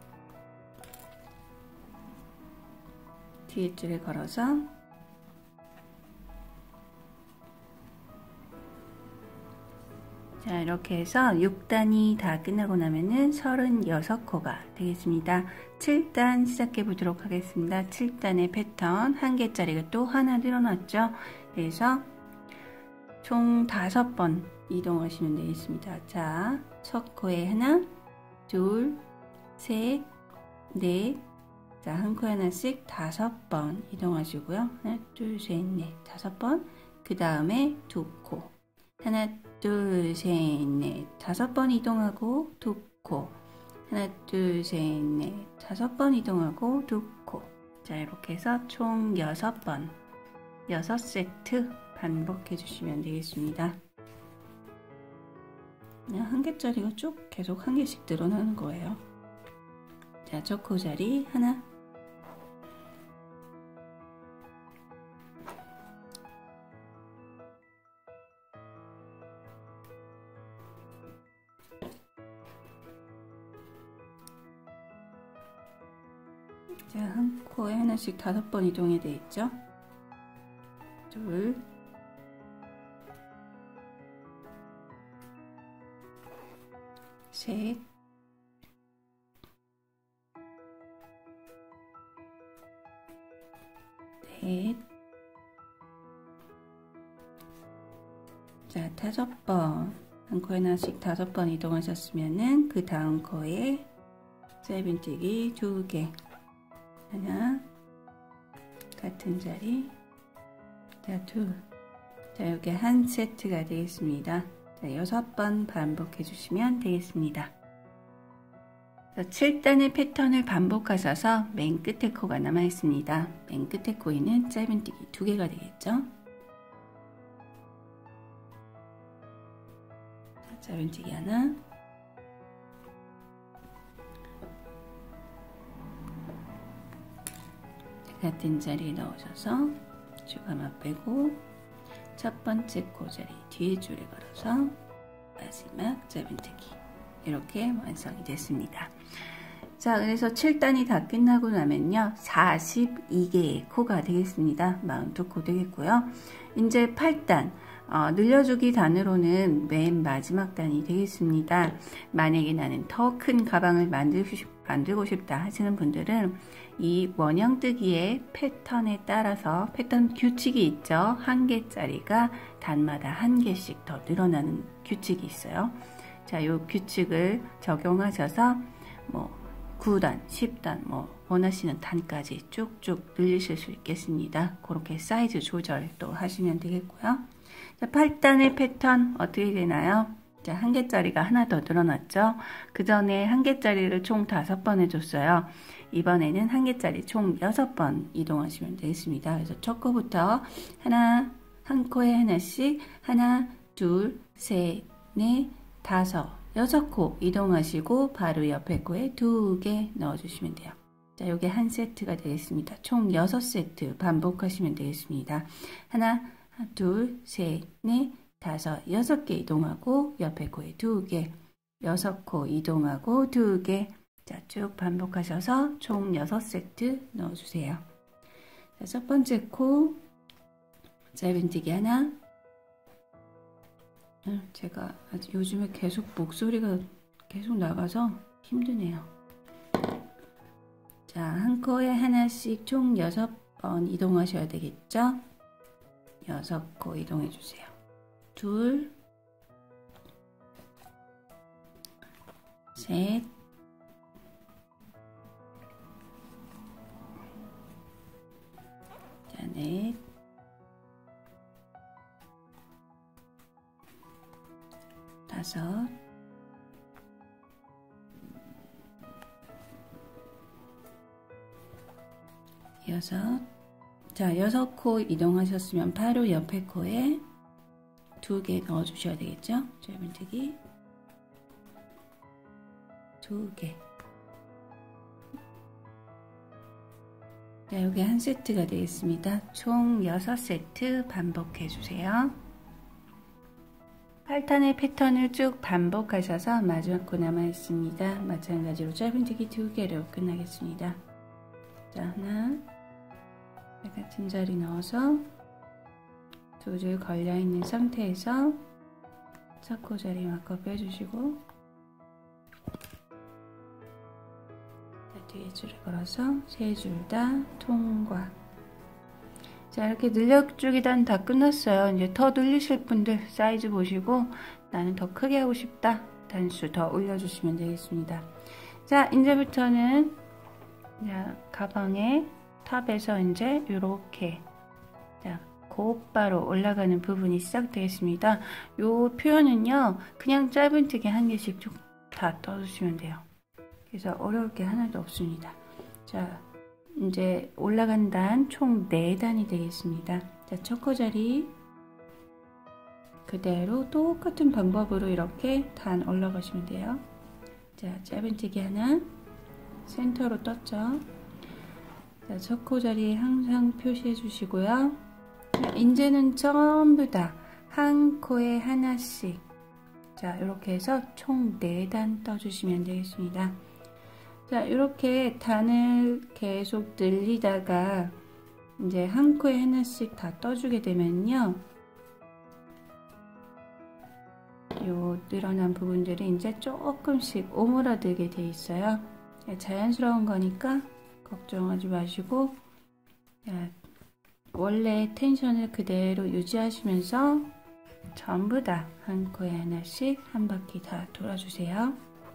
뒤에 줄에 걸어서 자, 이렇게 해서 육 단이 다 끝나고 나면은 서른여섯 코가 되겠습니다. 칠 단 시작해 보도록 하겠습니다. 칠 단의 패턴 한 개짜리가 또 하나 늘어났죠. 그래서 총 다섯 번 이동하시면 되겠습니다. 자, 첫 코에 하나, 둘, 셋, 넷. 자, 한 코에 하나씩 다섯 번 이동하시고요. 하나, 둘, 셋, 넷, 다섯 번. 그 다음에 두 코. 하나, 둘, 셋, 넷, 다섯 번 이동하고 두 코. 하나, 둘, 셋, 넷, 다섯 번 이동하고 두 코. 자, 이렇게 해서 총 여섯 번, 여섯 세트 반복해 주시면 되겠습니다. 그냥 한 개짜리가 쭉 계속 한 개씩 늘어나는 거예요. 자, 첫 코 자리 하나. 자, 한 코에 하나씩 다섯 번 이동이 되어 있죠. 둘, 셋, 넷, 자, 다섯 번. 한 코에 하나씩 다섯 번 이동하셨으면은 그 다음 코에 짧은뜨기 두 개. 하나, 같은 자리, 자, 둘. 자, 여기 한 세트가 되겠습니다. 자, 여섯 번 반복해 주시면 되겠습니다. 자, 칠 단의 패턴을 반복하셔서 맨 끝에 코가 남아 있습니다. 맨 끝에 코에는 짧은뜨기 두 개가 되겠죠. 자, 짧은뜨기 하나, 같은 자리에 넣으셔서 주가마 빼고 첫 번째 코 자리 뒤에 줄에 걸어서 마지막 짧은뜨기 이렇게 완성이 됐습니다. 자, 그래서 칠 단이 다 끝나고 나면요 사십이 개의 코가 되겠습니다. 사십이 코 되겠고요. 이제 팔 단 어, 늘려주기 단으로는 맨 마지막 단이 되겠습니다. 만약에 나는 더 큰 가방을 만들고, 싶, 만들고 싶다 하시는 분들은 이 원형뜨기의 패턴에 따라서 패턴 규칙이 있죠. 한 개짜리가 단마다 한 개씩 더 늘어나는 규칙이 있어요. 자, 이 규칙을 적용하셔서 뭐 구 단, 십 단, 뭐 원하시는 단까지 쭉쭉 늘리실 수 있겠습니다. 그렇게 사이즈 조절도 하시면 되겠고요. 자, 팔 단의 패턴 어떻게 되나요? 자, 한 개짜리가 하나 더 늘어났죠. 그 전에 한 개짜리를 총 다섯 번 해줬어요. 이번에는 한 개짜리 총 여섯 번 이동하시면 되겠습니다. 그래서 첫 코부터 하나, 한 코에 하나씩 하나, 둘, 셋, 넷, 다섯, 여섯 코 이동하시고 바로 옆에 코에 두 개 넣어주시면 돼요. 자, 요게 한 세트가 되겠습니다. 총 여섯 세트 반복하시면 되겠습니다. 하나, 둘, 셋, 넷, 다섯, 여섯 개 이동하고 옆에 코에 두 개, 여섯 코 이동하고 두 개. 자, 쭉 반복하셔서 총 여섯 세트 넣어주세요. 자, 첫 번째 코 짧은뜨기 하나. 제가 요즘에 계속 목소리가 계속 나가서 힘드네요. 자, 한 코에 하나씩 총 여섯 번 이동하셔야 되겠죠? 여섯 코 이동해 주세요. 둘, 셋, 자, 넷, 다섯, 여섯. 자, 여섯 코 이동하셨으면 바로 옆에 코에 두 개 넣어 주셔야 되겠죠? 짧은뜨기 두 개. 자, 여기 한 세트가 되겠습니다. 총 여섯 세트 반복해 주세요. 팔 탄의 패턴을 쭉 반복하셔서 마지막 코 남아 있습니다. 마찬가지로 짧은뜨기 두 개로 끝나겠습니다. 자, 하나, 같은 자리 넣어서 두 줄 걸려 있는 상태에서 첫 코 자리 마커 빼주시고, 자, 뒤에 줄을 걸어서 세 줄 다 통과. 자, 이렇게 늘려주기 단 다 끝났어요. 이제 더 늘리실 분들 사이즈 보시고 나는 더 크게 하고 싶다, 단수 더 올려주시면 되겠습니다. 자, 이제부터는 자, 가방의 탑에서 이제 이렇게 자, 곧바로 올라가는 부분이 시작되겠습니다. 요 표현은요, 그냥 짧은뜨기 한 개씩 쭉 다 떠주시면 돼요. 그래서 어려울 게 하나도 없습니다. 자, 이제 올라간 단 총 네 단이 되겠습니다. 자, 첫 코 자리 그대로 똑같은 방법으로 이렇게 단 올라가시면 돼요. 자, 짧은뜨기 하나, 센터로 떴죠. 자, 첫 코 자리에 항상 표시해 주시고요. 자, 이제는 전부 다 한 코에 하나씩, 자, 이렇게 해서 총 네 단 떠주시면 되겠습니다. 자, 이렇게 단을 계속 늘리다가 이제 한 코에 하나씩 다 떠주게 되면요, 요 늘어난 부분들이 이제 조금씩 오므라들게 돼 있어요. 자연스러운 거니까 걱정하지 마시고, 자, 원래 텐션을 그대로 유지하시면서 전부 다 한 코에 하나씩 한 바퀴 다 돌아주세요.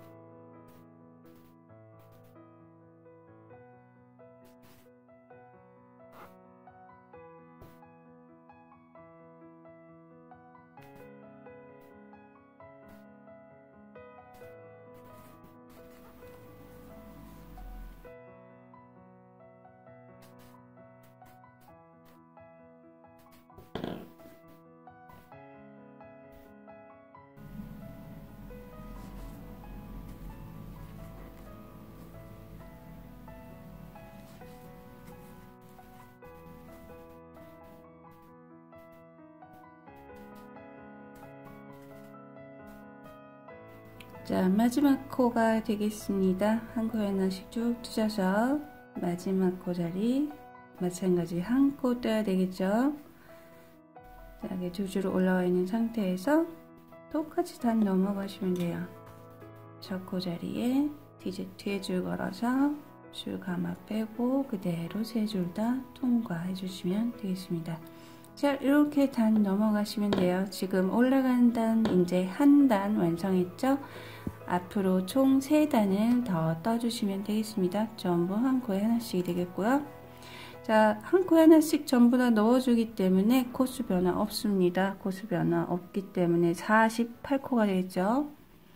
자, 마지막 코가 되겠습니다. 한 코에 하나씩 쭉 뜨셔서 마지막 코 자리 마찬가지 한 코 떠야 되겠죠. 자, 이렇게 두 줄 올라와 있는 상태에서 똑같이 단 넘어가시면 돼요. 첫 코 자리에 뒤에 줄 걸어서 줄 감아 빼고 그대로 세 줄 다 통과해 주시면 되겠습니다. 자, 이렇게 단 넘어가시면 돼요. 지금 올라간 단 이제 한 단 완성했죠? 앞으로 총 세 단을 더 떠주시면 되겠습니다. 전부 한 코에 하나씩 되겠고요. 자, 한 코에 하나씩 전부 다 넣어주기 때문에 코수 변화 없습니다. 코수 변화 없기 때문에 사십팔 코가 되겠죠.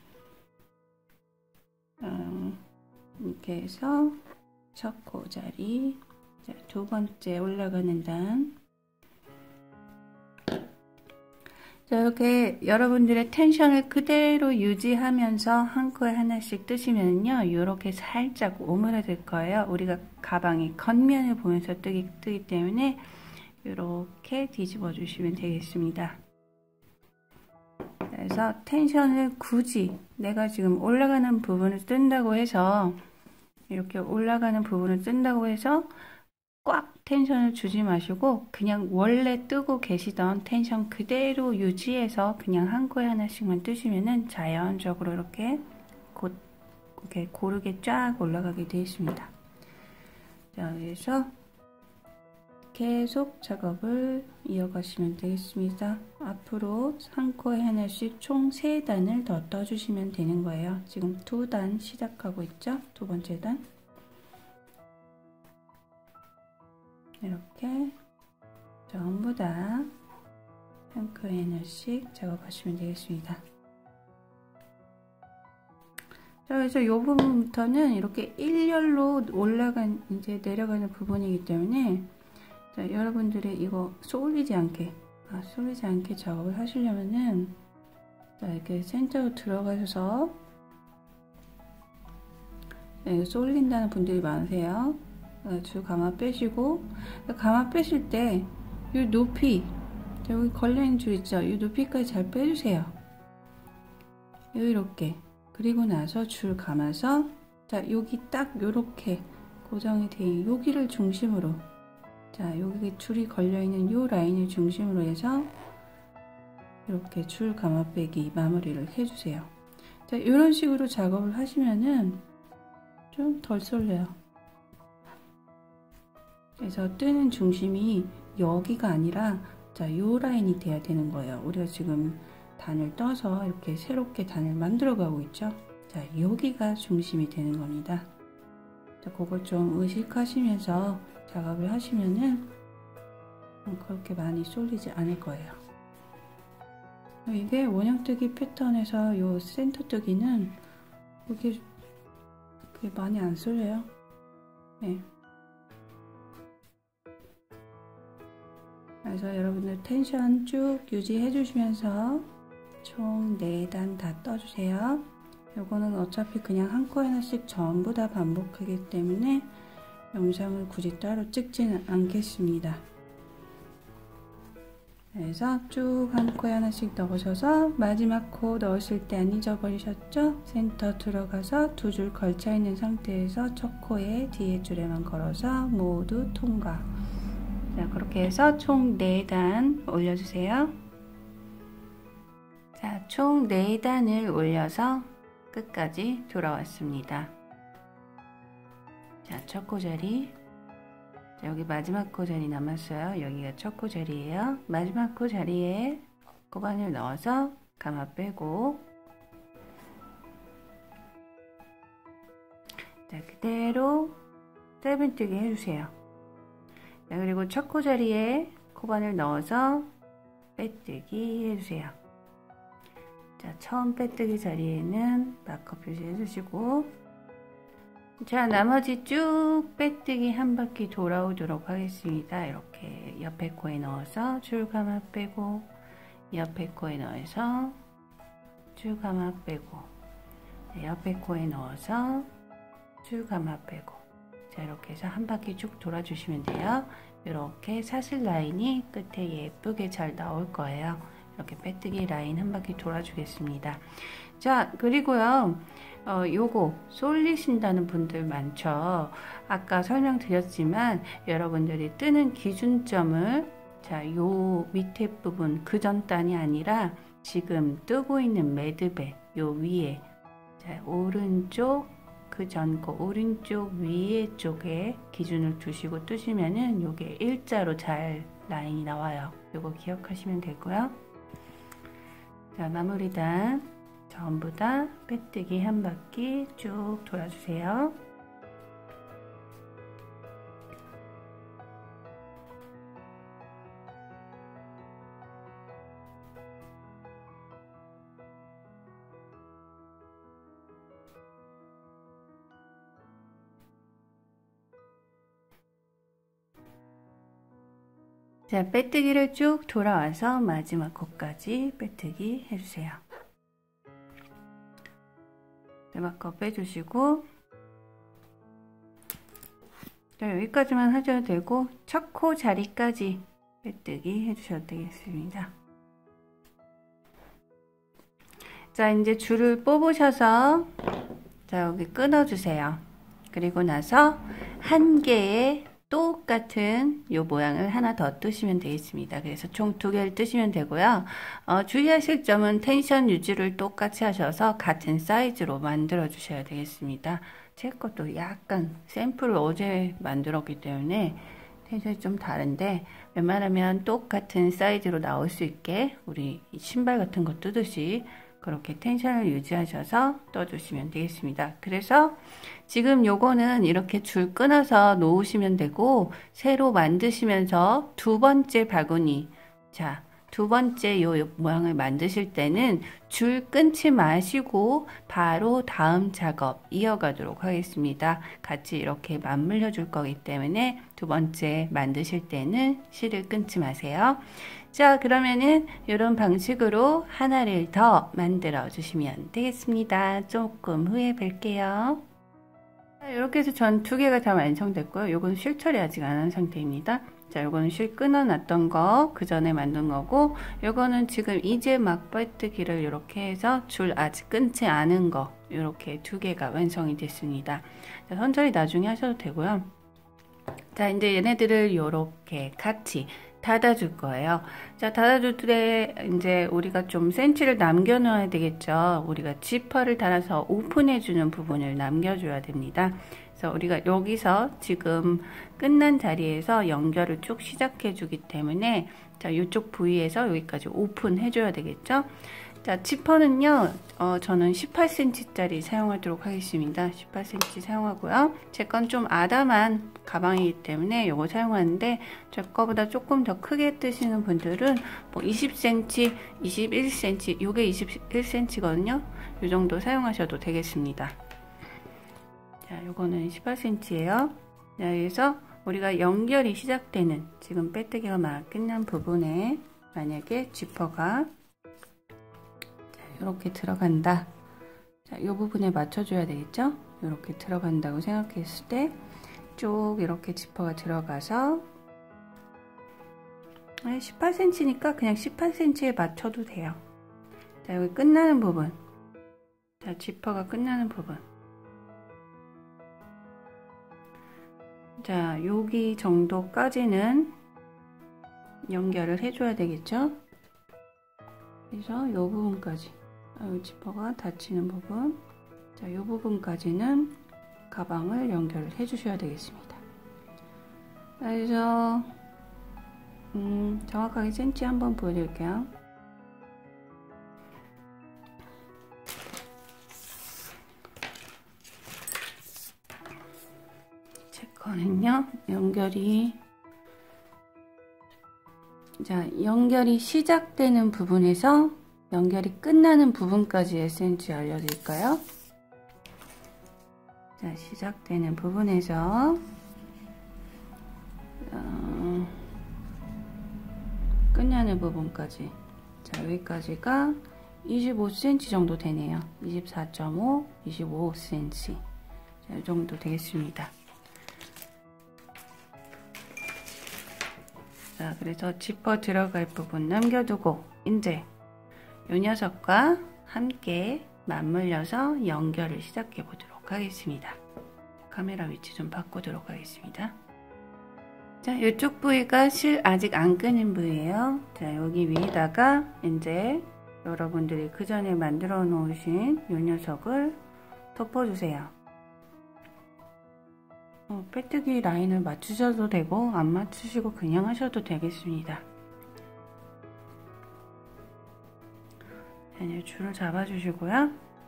음, 이렇게 해서 첫 코 자리, 자, 두 번째 올라가는 단. 자, 이렇게 여러분들의 텐션을 그대로 유지하면서 한 코에 하나씩 뜨시면요, 이렇게 살짝 오므라들 거예요. 우리가 가방의 겉면을 보면서 뜨기, 뜨기 때문에 이렇게 뒤집어 주시면 되겠습니다. 그래서 텐션을 굳이 내가 지금 올라가는 부분을 뜬다고 해서 이렇게 올라가는 부분을 뜬다고 해서 꽉 텐션을 주지 마시고 그냥 원래 뜨고 계시던 텐션 그대로 유지해서 그냥 한 코에 하나씩만 뜨시면은 자연적으로 이렇게 곧 이렇게 고르게 쫙 올라가게 되어 있습니다. 자, 그래서 계속 작업을 이어가시면 되겠습니다. 앞으로 한 코에 하나씩 총 세 단을 더 떠주시면 되는 거예요. 지금 두 단 시작하고 있죠? 두 번째 단. 이렇게 전부 다 한 코에 하나씩 작업하시면 되겠습니다. 자, 그래서 이 부분부터는 이렇게 일렬로 올라간, 이제 내려가는 부분이기 때문에, 자, 여러분들이 이거 쏠리지 않게, 아, 쏠리지 않게 작업을 하시려면은, 자, 이렇게 센터로 들어가셔서, 네, 쏠린다는 분들이 많으세요. 줄 감아 빼시고, 감아 빼실 때, 이 높이, 여기 걸려있는 줄 있죠? 이 높이까지 잘 빼주세요. 이렇게. 그리고 나서 줄 감아서, 자, 여기 딱 요렇게 고정이 된 여기를 중심으로, 자, 여기 줄이 걸려있는 요 라인을 중심으로 해서, 이렇게 줄 감아 빼기 마무리를 해주세요. 자, 이런 식으로 작업을 하시면은 좀 덜 쏠려요. 그래서 뜨는 중심이 여기가 아니라, 자, 요 라인이 돼야 되는 거예요. 우리가 지금 단을 떠서 이렇게 새롭게 단을 만들어 가고 있죠. 자, 여기가 중심이 되는 겁니다. 자, 그걸 좀 의식하시면서 작업을 하시면은 그렇게 많이 쏠리지 않을 거예요. 이게 원형뜨기 패턴에서 요 센터 뜨기는 이게 많이 안 쏠려요. 네. 그래서 여러분들 텐션 쭉 유지해 주시면서 총 네 단 다 떠주세요. 요거는 어차피 그냥 한 코에 하나씩 전부 다 반복하기 때문에 영상을 굳이 따로 찍지는 않겠습니다. 그래서 쭉 한 코에 하나씩 넣으셔서 마지막 코 넣으실 때 안 잊어버리셨죠? 센터 들어가서 두 줄 걸쳐 있는 상태에서 첫 코에 뒤에 줄에만 걸어서 모두 통과. 자, 그렇게 해서 총 네 단 올려주세요. 자, 총 네 단을 올려서 끝까지 돌아왔습니다. 자, 첫 코 자리. 자, 여기 마지막 코 자리 남았어요. 여기가 첫 코 자리예요. 마지막 코 자리에 코바늘 넣어서 감아 빼고, 자, 그대로 짧은뜨기 해주세요. 자, 그리고 첫 코 자리에 코바늘 넣어서 빼뜨기 해주세요. 자, 처음 빼뜨기 자리에는 마커 표시 해주시고, 자, 나머지 쭉 빼뜨기 한 바퀴 돌아오도록 하겠습니다. 이렇게 옆에 코에 넣어서 줄 감아 빼고, 옆에 코에 넣어서 줄 감아 빼고, 옆에 코에 넣어서 줄 감아 빼고, 자, 이렇게 해서 한 바퀴 쭉 돌아주시면 돼요. 이렇게 사슬 라인이 끝에 예쁘게 잘 나올 거예요. 이렇게 빼뜨기 라인 한 바퀴 돌아주겠습니다. 자, 그리고요, 어, 요거 쏠리신다는 분들 많죠. 아까 설명드렸지만 여러분들이 뜨는 기준점을, 자, 요 밑에 부분 그 전 단이 아니라 지금 뜨고 있는 매듭의 요 위에, 자, 오른쪽 그 전 거 오른쪽 위에 쪽에 기준을 두시고 뜨시면은 요게 일자로 잘 라인이 나와요. 요거 기억하시면 되고요. 자, 마무리 단. 전부 다 빼뜨기 한 바퀴 쭉 돌아주세요. 자, 빼뜨기를 쭉 돌아와서 마지막 코까지 빼뜨기 해주세요. 마지막 거 빼주시고, 자, 여기까지만 하셔도 되고 첫 코 자리까지 빼뜨기 해주셔도 되겠습니다. 자, 이제 줄을 뽑으셔서 자, 여기 끊어주세요. 그리고 나서 한 개의 똑같은 요 모양을 하나 더 뜨시면 되겠습니다. 그래서 총 두 개를 뜨시면 되고요. 어, 주의하실 점은 텐션 유지를 똑같이 하셔서 같은 사이즈로 만들어 주셔야 되겠습니다. 제 것도 약간 샘플을 어제 만들었기 때문에 텐션이 좀 다른데 웬만하면 똑같은 사이즈로 나올 수 있게 우리 신발 같은 거 뜨듯이 그렇게 텐션을 유지하셔서 떠주시면 되겠습니다. 그래서 지금 요거는 이렇게 줄 끊어서 놓으시면 되고 새로 만드시면서 두 번째 바구니, 자, 두 번째 요 모양을 만드실 때는 줄 끊지 마시고 바로 다음 작업 이어가도록 하겠습니다. 같이 이렇게 맞물려 줄 거기 때문에 두 번째 만드실 때는 실을 끊지 마세요. 자, 그러면은 이런 방식으로 하나를 더 만들어 주시면 되겠습니다. 조금 후에 뵐게요. 이렇게 해서 전 두 개가 다 완성됐고요. 요건 실 처리 아직 안 한 상태입니다. 자, 요거는 실 끊어 놨던 거 그 전에 만든 거고, 요거는 지금 이제 막 빼뜨기를 이렇게 해서 줄 아직 끊지 않은 거 이렇게 두 개가 완성이 됐습니다. 자, 천천히 나중에 하셔도 되고요. 자, 이제 얘네들을 이렇게 같이 닫아줄 거예요. 자, 닫아줄 때 이제 우리가 좀 센치를 남겨 놓아야 되겠죠. 우리가 지퍼를 달아서 오픈해주는 부분을 남겨줘야 됩니다. 그래서 우리가 여기서 지금 끝난 자리에서 연결을 쭉 시작해주기 때문에 자, 이쪽 부위에서 여기까지 오픈해줘야 되겠죠. 자, 지퍼는요, 어, 저는 십팔 센티미터짜리 사용하도록 하겠습니다. 십팔 센티미터 사용하고요. 제 건 좀 아담한 가방이기 때문에 이거 사용하는데, 제 거보다 조금 더 크게 뜨시는 분들은 뭐 이십 센티미터, 이십일 센티미터, 요게 이십일 센티미터거든요. 이 정도 사용하셔도 되겠습니다. 자, 요거는 십팔 센티미터예요. 자, 그래서 우리가 연결이 시작되는, 지금 빼뜨기가 막 끝난 부분에 만약에 지퍼가 이렇게 들어간다. 자, 이 부분에 맞춰줘야 되겠죠? 이렇게 들어간다고 생각했을 때 쭉 이렇게 지퍼가 들어가서 십팔 센티미터니까 그냥 십팔 센티미터에 맞춰도 돼요. 자, 여기 끝나는 부분. 자, 지퍼가 끝나는 부분. 자, 여기 정도까지는 연결을 해줘야 되겠죠? 그래서 이 부분까지. 이 지퍼가 닫히는 부분, 자, 이 부분까지는 가방을 연결을 해주셔야 되겠습니다. 그래서 음, 정확하게 센치 한번 보여드릴게요. 제 거는요, 연결이 자, 연결이 시작되는 부분에서 연결이 끝나는 부분까지의 센치 알려드릴까요? 자, 시작되는 부분에서 어, 끝나는 부분까지. 자, 여기까지가 이십오 센티미터 정도 되네요. 이십사 점 오, 이십오 센티미터. 자, 이 정도 되겠습니다. 자, 그래서 지퍼 들어갈 부분 남겨두고 이제 이 녀석과 함께 맞물려서 연결을 시작해 보도록 하겠습니다. 카메라 위치 좀 바꾸도록 하겠습니다. 자, 이쪽 부위가 실 아직 안 끄는 부위예요. 자, 여기 위에다가 이제 여러분들이 그 전에 만들어 놓으신 이 녀석을 덮어주세요. 어, 빼뜨기 라인을 맞추셔도 되고 안 맞추시고 그냥 하셔도 되겠습니다. 자, 이제 줄을 잡아주시고요.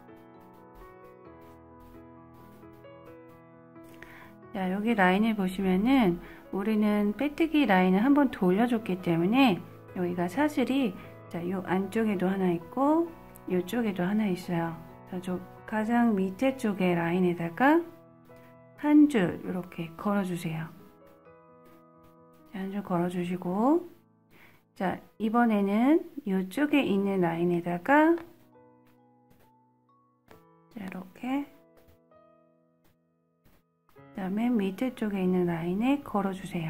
자, 여기 라인을 보시면은 우리는 빼뜨기 라인을 한번 돌려줬기 때문에 여기가 사슬이 자, 요 안쪽에도 하나 있고 이쪽에도 하나 있어요. 자, 저 가장 밑에 쪽에 라인에다가 한 줄 이렇게 걸어주세요. 한 줄 걸어주시고, 자, 이번에는 이쪽에 있는 라인에다가 자, 이렇게 자, 맨 밑에 쪽에 있는 라인에 걸어주세요.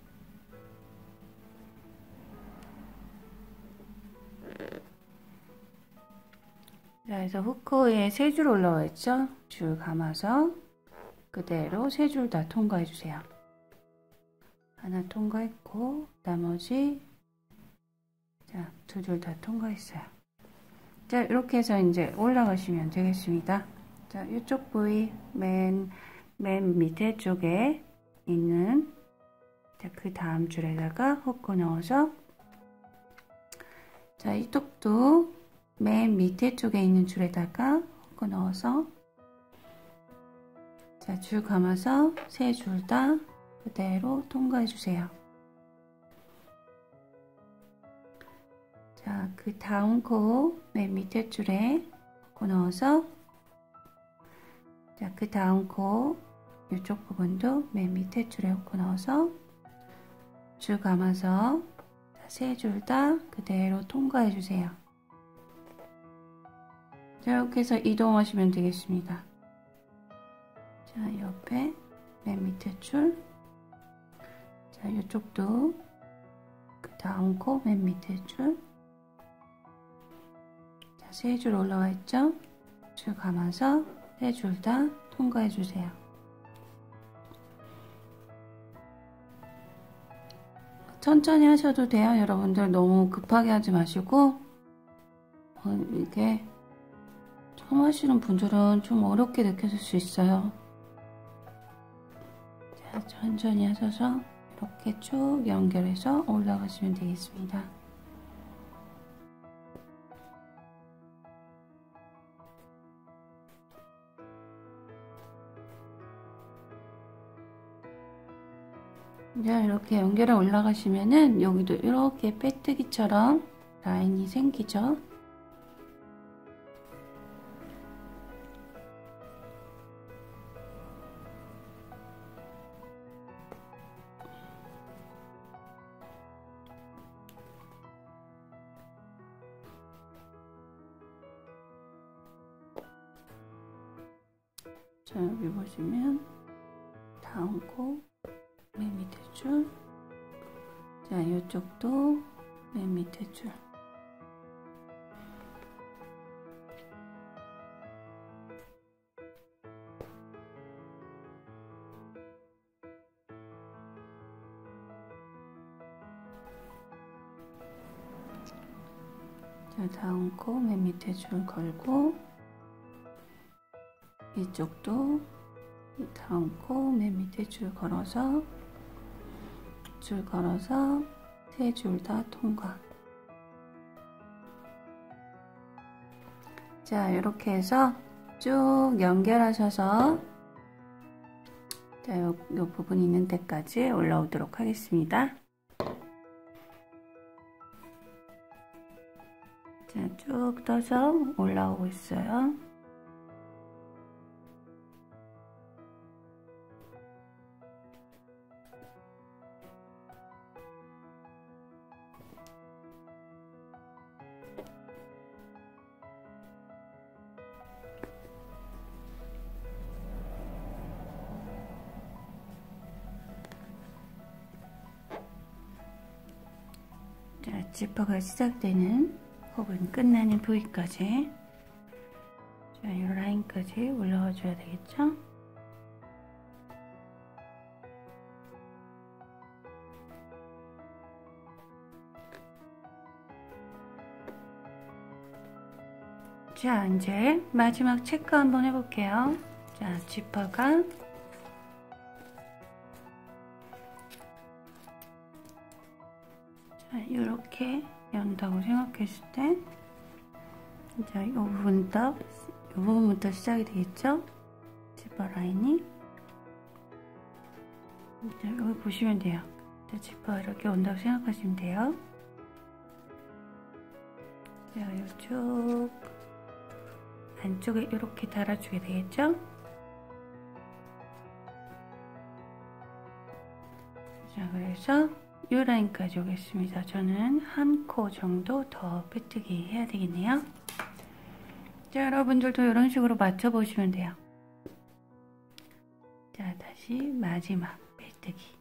자, 그래서 후크에 세 줄 올라와 있죠? 줄 감아서 그대로 세 줄 다 통과해 주세요. 하나 통과했고 나머지 자, 두 줄 다 통과했어요. 자, 이렇게 해서 이제 올라가시면 되겠습니다. 자, 이쪽 부위 맨, 맨 밑에 쪽에 있는 자, 그 다음 줄에다가 후크 넣어서 자, 이쪽도 맨 밑에 쪽에 있는 줄에다가 후크 넣어서 자, 줄 감아서 세 줄 다 그대로 통과해 주세요. 자, 그 다음 코 맨 밑에 줄에 후크 넣어서 자, 그 다음 코 이쪽 부분도 맨 밑에 줄에 후크 넣어서 줄 감아서 세 줄 다 그대로 통과해 주세요. 자, 이렇게 해서 이동하시면 되겠습니다. 자, 옆에 맨 밑에 줄 자, 이쪽도 그 다음 코 맨 밑에 줄 자, 세 줄 올라와 있죠? 줄 감아서 세 줄 다 통과해 주세요. 천천히 하셔도 돼요. 여러분들 너무 급하게 하지 마시고 어, 이게 처음 하시는 분들은 좀 어렵게 느껴질 수 있어요. 자, 천천히 하셔서 이렇게 쭉 연결해서 올라가시면 되겠습니다. 자, 이렇게 연결해 올라가시면은 여기도 이렇게 빼뜨기처럼 라인이 생기죠. 자, 여기 보시면 다음 코 맨 밑에 줄 자, 이쪽도 맨 밑에 줄 자, 다음 코 맨 밑에 줄 걸고 이쪽도 다음 코 맨 밑에 줄 걸어서 줄 걸어서 세 줄 다 통과. 자, 이렇게 해서 쭉 연결하셔서 자, 요, 요 부분 있는 데까지 올라오도록 하겠습니다. 자, 쭉 떠서 올라오고 있어요. 자, 지퍼가 시작되는 혹은 끝나는 부위까지 자, 이 라인까지 올라와 줘야 되겠죠? 자, 이제 마지막 체크 한번 해볼게요. 자, 지퍼가 자, 이렇게 연다고 생각했을 때 자, 이 부분부터, 이 부분부터 시작이 되겠죠? 지퍼 라인이. 자, 여기 보시면 돼요. 자, 지퍼 이렇게 온다고 생각하시면 돼요. 자, 이쪽 안쪽에 이렇게 달아주게 되겠죠? 자, 그래서 이 라인까지 오겠습니다. 저는 한 코 정도 더 빼뜨기 해야 되겠네요. 자, 여러분들도 이런 식으로 맞춰보시면 돼요. 자, 다시 마지막 빼뜨기.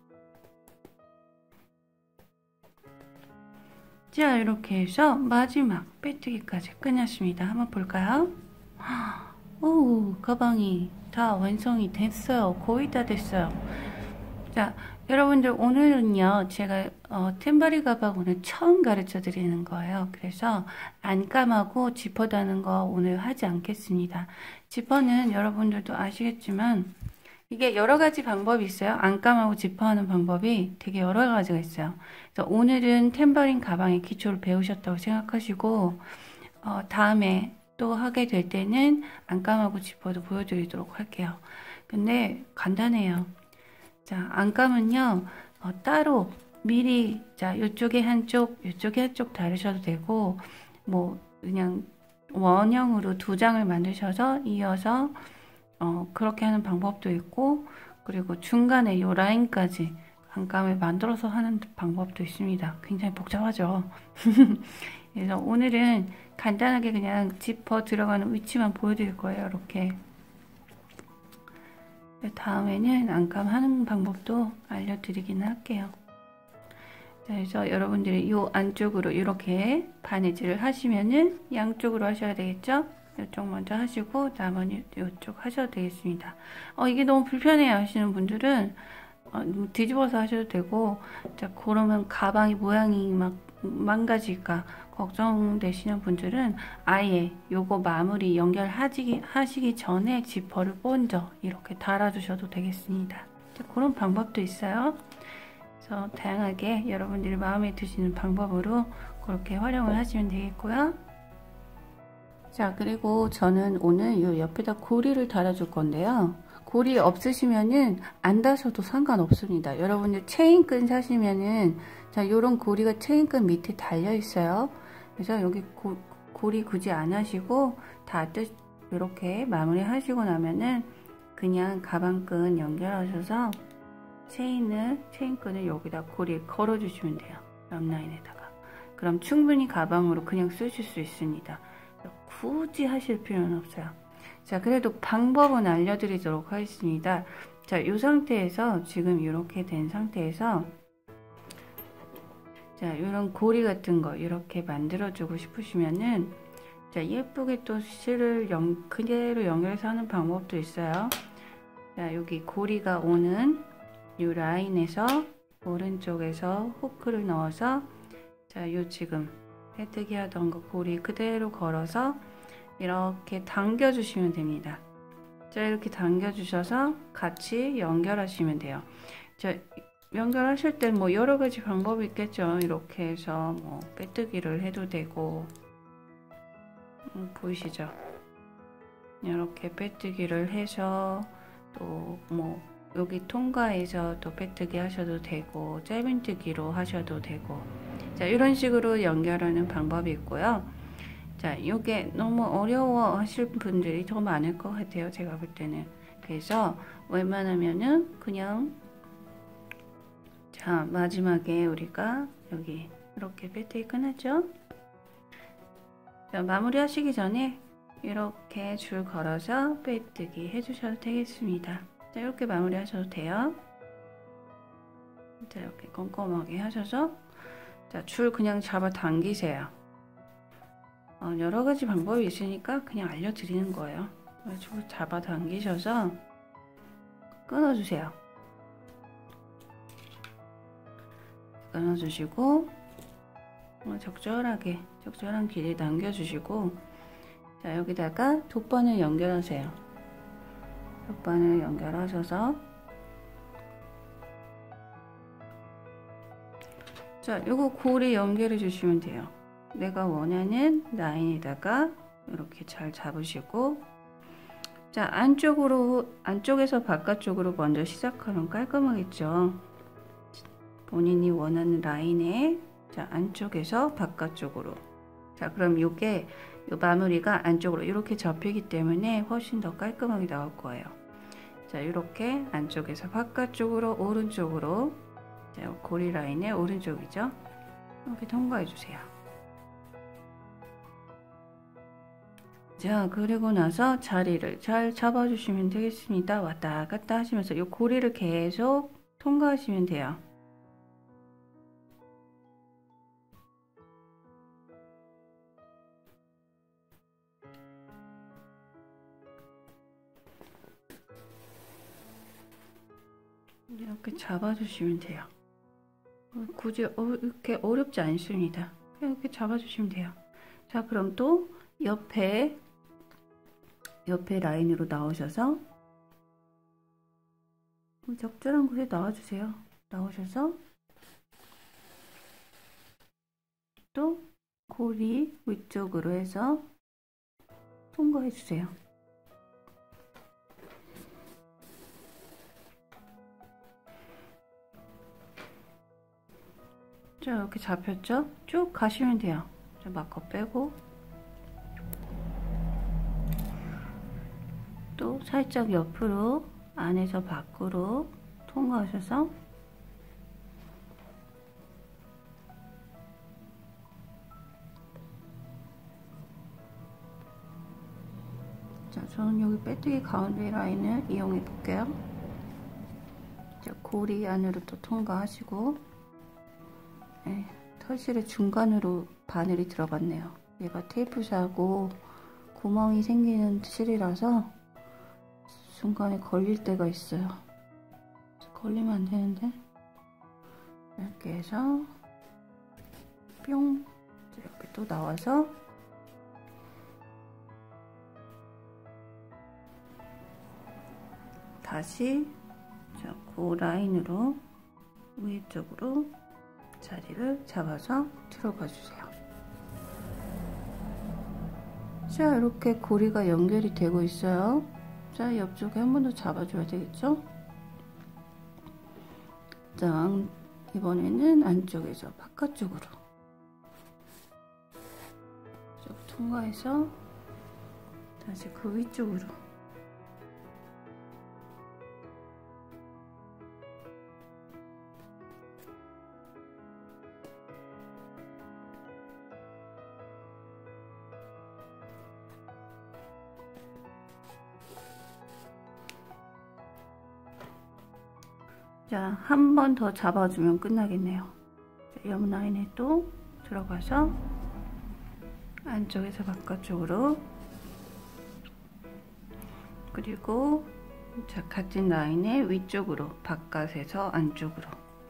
자, 이렇게 해서 마지막 빼뜨기까지 끝났습니다. 한번 볼까요? 오, 가방이 다 완성이 됐어요. 거의 다 됐어요. 자, 여러분들 오늘은요, 제가 어, 템버리 가방 오늘 처음 가르쳐 드리는 거예요. 그래서 안감하고 지퍼 다는 거 오늘 하지 않겠습니다. 지퍼는 여러분들도 아시겠지만 이게 여러 가지 방법이 있어요. 안감하고 지퍼하는 방법이 되게 여러 가지가 있어요. 그래서 오늘은 템버린 가방의 기초를 배우셨다고 생각하시고 어, 다음에 또 하게 될 때는 안감하고 지퍼도 보여드리도록 할게요. 근데 간단해요. 자, 안감은요, 어, 따로 미리, 자, 이쪽에 한쪽, 이쪽에 한쪽 다르셔도 되고, 뭐, 그냥 원형으로 두 장을 만드셔서 이어서, 어, 그렇게 하는 방법도 있고, 그리고 중간에 이 라인까지 안감을 만들어서 하는 방법도 있습니다. 굉장히 복잡하죠. 그래서 오늘은 간단하게 그냥 지퍼 들어가는 위치만 보여드릴 거예요. 이렇게. 다음에는 안감 하는 방법도 알려드리기는 할게요. 자, 그래서 여러분들이 이 안쪽으로 이렇게 바느질을 하시면은 양쪽으로 하셔야 되겠죠? 이쪽 먼저 하시고 나머지 이쪽 하셔도 되겠습니다. 어, 이게 너무 불편해요 하시는 분들은 어, 뒤집어서 하셔도 되고, 자, 그러면 가방이 모양이 막 망가질까 걱정되시는 분들은 아예 요거 마무리 연결하시기 하시기 전에 지퍼를 먼저 이렇게 달아주셔도 되겠습니다. 자, 그런 방법도 있어요. 그래서 다양하게 여러분들이 마음에 드시는 방법으로 그렇게 활용을 하시면 되겠고요. 자, 그리고 저는 오늘 요 옆에다 고리를 달아줄 건데요. 고리 없으시면은 안 다셔도 상관없습니다. 여러분들 체인끈 사시면은 자, 요런 고리가 체인끈 밑에 달려 있어요. 그래서 여기 고, 고리 굳이 안 하시고 다 뜻 이렇게 마무리 하시고 나면은 그냥 가방끈 연결하셔서 체인을 체인끈을 여기다 고리에 걸어 주시면 돼요. 옆라인에다가. 그럼 충분히 가방으로 그냥 쓰실 수 있습니다. 굳이 하실 필요는 없어요. 자, 그래도 방법은 알려드리도록 하겠습니다. 자, 이 상태에서 지금 이렇게 된 상태에서 자, 이런 고리 같은 거 이렇게 만들어 주고 싶으시면은 자, 예쁘게 또 실을 연, 그대로 연결해서 하는 방법도 있어요. 자, 여기 고리가 오는 이 라인에서 오른쪽에서 후크를 넣어서 자, 요 지금 빼뜨기 하던 거 고리 그대로 걸어서 이렇게 당겨 주시면 됩니다. 자, 이렇게 당겨 주셔서 같이 연결하시면 돼요. 자, 연결하실 때 뭐 여러 가지 방법이 있겠죠. 이렇게 해서 뭐 빼뜨기를 해도 되고, 음, 보이시죠? 이렇게 빼뜨기를 해서 또 뭐 여기 통과해서 또 빼뜨기 하셔도 되고, 짧은뜨기로 하셔도 되고, 자, 이런 식으로 연결하는 방법이 있고요. 자, 이게 너무 어려워 하실 분들이 더 많을 것 같아요. 제가 볼 때는. 그래서 웬만하면은 그냥 자, 마지막에 우리가 여기 이렇게 빼뜨기 끝났죠? 자, 마무리 하시기 전에 이렇게 줄 걸어서 빼뜨기 해주셔도 되겠습니다. 자, 이렇게 마무리 하셔도 돼요. 자, 이렇게 꼼꼼하게 하셔서 자, 줄 그냥 잡아 당기세요. 어, 여러 가지 방법이 있으니까 그냥 알려드리는 거예요. 줄 잡아 당기셔서 끊어주세요. 끊어주시고 어, 적절하게 적절한 길이 남겨주시고 자, 여기다가 돗바늘 연결하세요. 돗바늘 연결하셔서 자, 요거 고리 연결해 주시면 돼요. 내가 원하는 라인에다가 이렇게 잘 잡으시고, 자, 안쪽으로, 안쪽에서 바깥쪽으로 먼저 시작하면 깔끔하겠죠. 본인이 원하는 라인에, 자, 안쪽에서 바깥쪽으로. 자, 그럼 요게, 요 마무리가 안쪽으로 이렇게 접히기 때문에 훨씬 더 깔끔하게 나올 거예요. 자, 이렇게 안쪽에서 바깥쪽으로, 오른쪽으로, 자, 고리 라인의 오른쪽이죠. 이렇게 통과해 주세요. 자, 그리고 나서 자리를 잘 잡아주시면 되겠습니다. 왔다 갔다 하시면서 이 고리를 계속 통과하시면 돼요. 이렇게 잡아주시면 돼요. 굳이 이렇게 어렵지 않습니다. 이렇게 잡아주시면 돼요. 자, 그럼 또 옆에 옆에 라인으로 나오셔서 적절한 곳에 나와주세요. 나오셔서 또 고리 위쪽으로 해서 통과해 주세요. 자, 이렇게 잡혔죠? 쭉 가시면 돼요. 자, 마커 빼고 또 살짝 옆으로, 안에서 밖으로 통과하셔서 자, 저는 여기 빼뜨기 가운데 라인을 이용해 볼게요. 자, 고리 안으로 또 통과하시고, 네, 털실의 중간으로 바늘이 들어갔네요. 얘가 테이프샷고 구멍이 생기는 실이라서 중간에 걸릴 때가 있어요. 걸리면 안 되는데, 이렇게 해서 뿅, 이렇게 또 나와서 다시 자, 그 라인으로 위쪽으로 자리를 잡아서 들어가 주세요. 자, 이렇게 고리가 연결이 되고 있어요. 자, 옆쪽에 한 번 더 잡아줘야 되겠죠? 자, 이번에는 안쪽에서 바깥쪽으로 쭉 통과해서 다시 그 위쪽으로. 자, 한 번 더 잡아주면 끝나겠네요. 자, 옆 라인에 또 들어가서 안쪽에서 바깥쪽으로, 그리고 자, 같은 라인의 위쪽으로, 바깥에서 안쪽으로.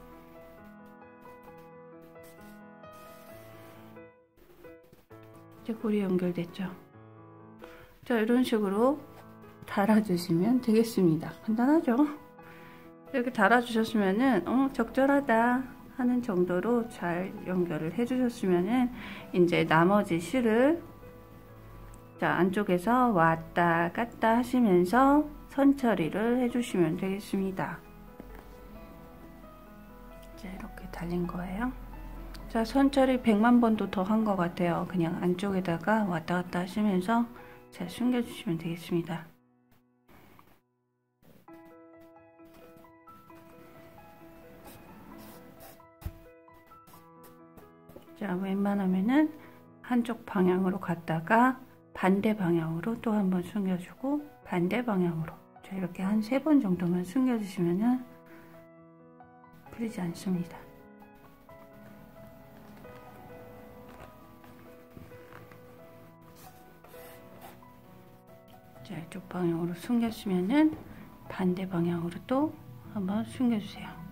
이제 고리 연결됐죠? 자, 이런 식으로 달아주시면 되겠습니다. 간단하죠? 이렇게 달아주셨으면은 어, 적절하다 하는 정도로 잘 연결을 해주셨으면은 이제 나머지 실을 자, 안쪽에서 왔다 갔다 하시면서 선 처리를 해주시면 되겠습니다. 자, 이렇게 달린 거예요. 자, 선 처리 백만 번도 더 한 것 같아요. 그냥 안쪽에다가 왔다 갔다 하시면서 잘 숨겨주시면 되겠습니다. 자, 웬만하면은 한쪽 방향으로 갔다가 반대 방향으로 또 한번 숨겨주고 반대 방향으로, 자, 이렇게 한 세 번 정도만 숨겨주시면은 풀리지 않습니다. 자, 이쪽 방향으로 숨겨주시면은 반대 방향으로 또 한번 숨겨주세요.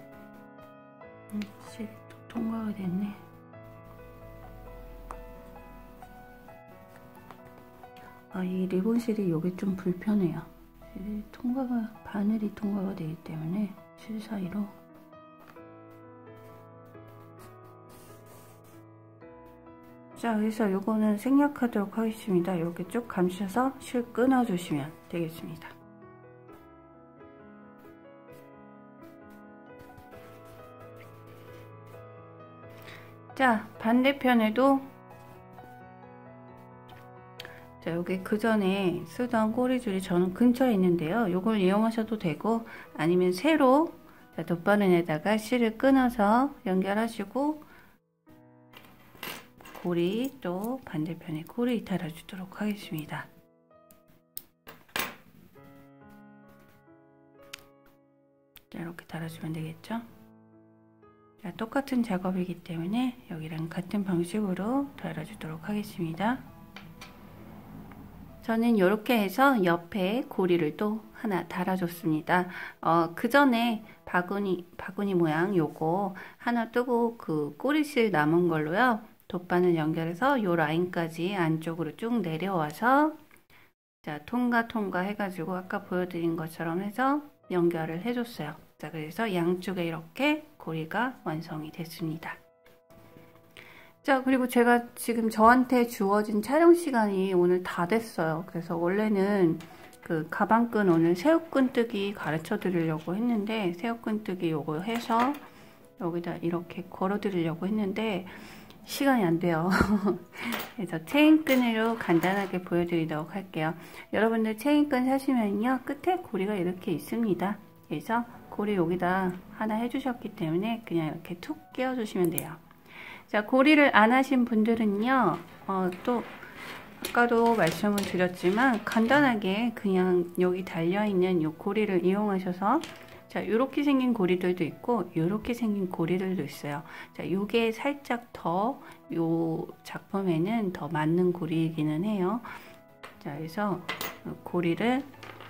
음, 실이 또 통과가 됐네. 아, 이 리본실이 여기 좀 불편해요. 통과가, 바늘이 통과가 되기 때문에 실 사이로. 자, 그래서 요거는 생략하도록 하겠습니다. 이렇게 쭉 감싸서 실 끊어주시면 되겠습니다. 자, 반대편에도 자, 여기 그 전에 쓰던 꼬리줄이 저는 근처에 있는데요. 요걸 이용하셔도 되고 아니면 새로 자, 돗바늘에다가 실을 끊어서 연결하시고 고리 또 반대편에 고리 달아주도록 하겠습니다. 자, 이렇게 달아주면 되겠죠? 자, 똑같은 작업이기 때문에 여기랑 같은 방식으로 달아주도록 하겠습니다. 저는 이렇게 해서 옆에 고리를 또 하나 달아줬습니다. 어, 그 전에 바구니, 바구니 모양 요거 하나 뜨고 그 꼬리실 남은 걸로요. 돗바늘 연결해서 요 라인까지 안쪽으로 쭉 내려와서 자, 통과 통과 해가지고 아까 보여드린 것처럼 해서 연결을 해줬어요. 자, 그래서 양쪽에 이렇게 고리가 완성이 됐습니다. 자, 그리고 제가 지금 저한테 주어진 촬영 시간이 오늘 다 됐어요. 그래서 원래는 그 가방끈 오늘 새우끈뜨기 가르쳐 드리려고 했는데 새우끈뜨기 요거 해서 여기다 이렇게 걸어 드리려고 했는데 시간이 안 돼요. 그래서 체인끈으로 간단하게 보여드리도록 할게요. 여러분들 체인끈 사시면요 끝에 고리가 이렇게 있습니다. 그래서 고리 여기다 하나 해주셨기 때문에 그냥 이렇게 툭 끼워 주시면 돼요. 자, 고리를 안 하신 분들은요 어, 또 아까도 말씀을 드렸지만 간단하게 그냥 여기 달려있는 이 고리를 이용하셔서 자, 요렇게 생긴 고리들도 있고 요렇게 생긴 고리들도 있어요. 자, 요게 살짝 더 요 작품에는 더 맞는 고리이기는 해요. 자, 그래서 고리를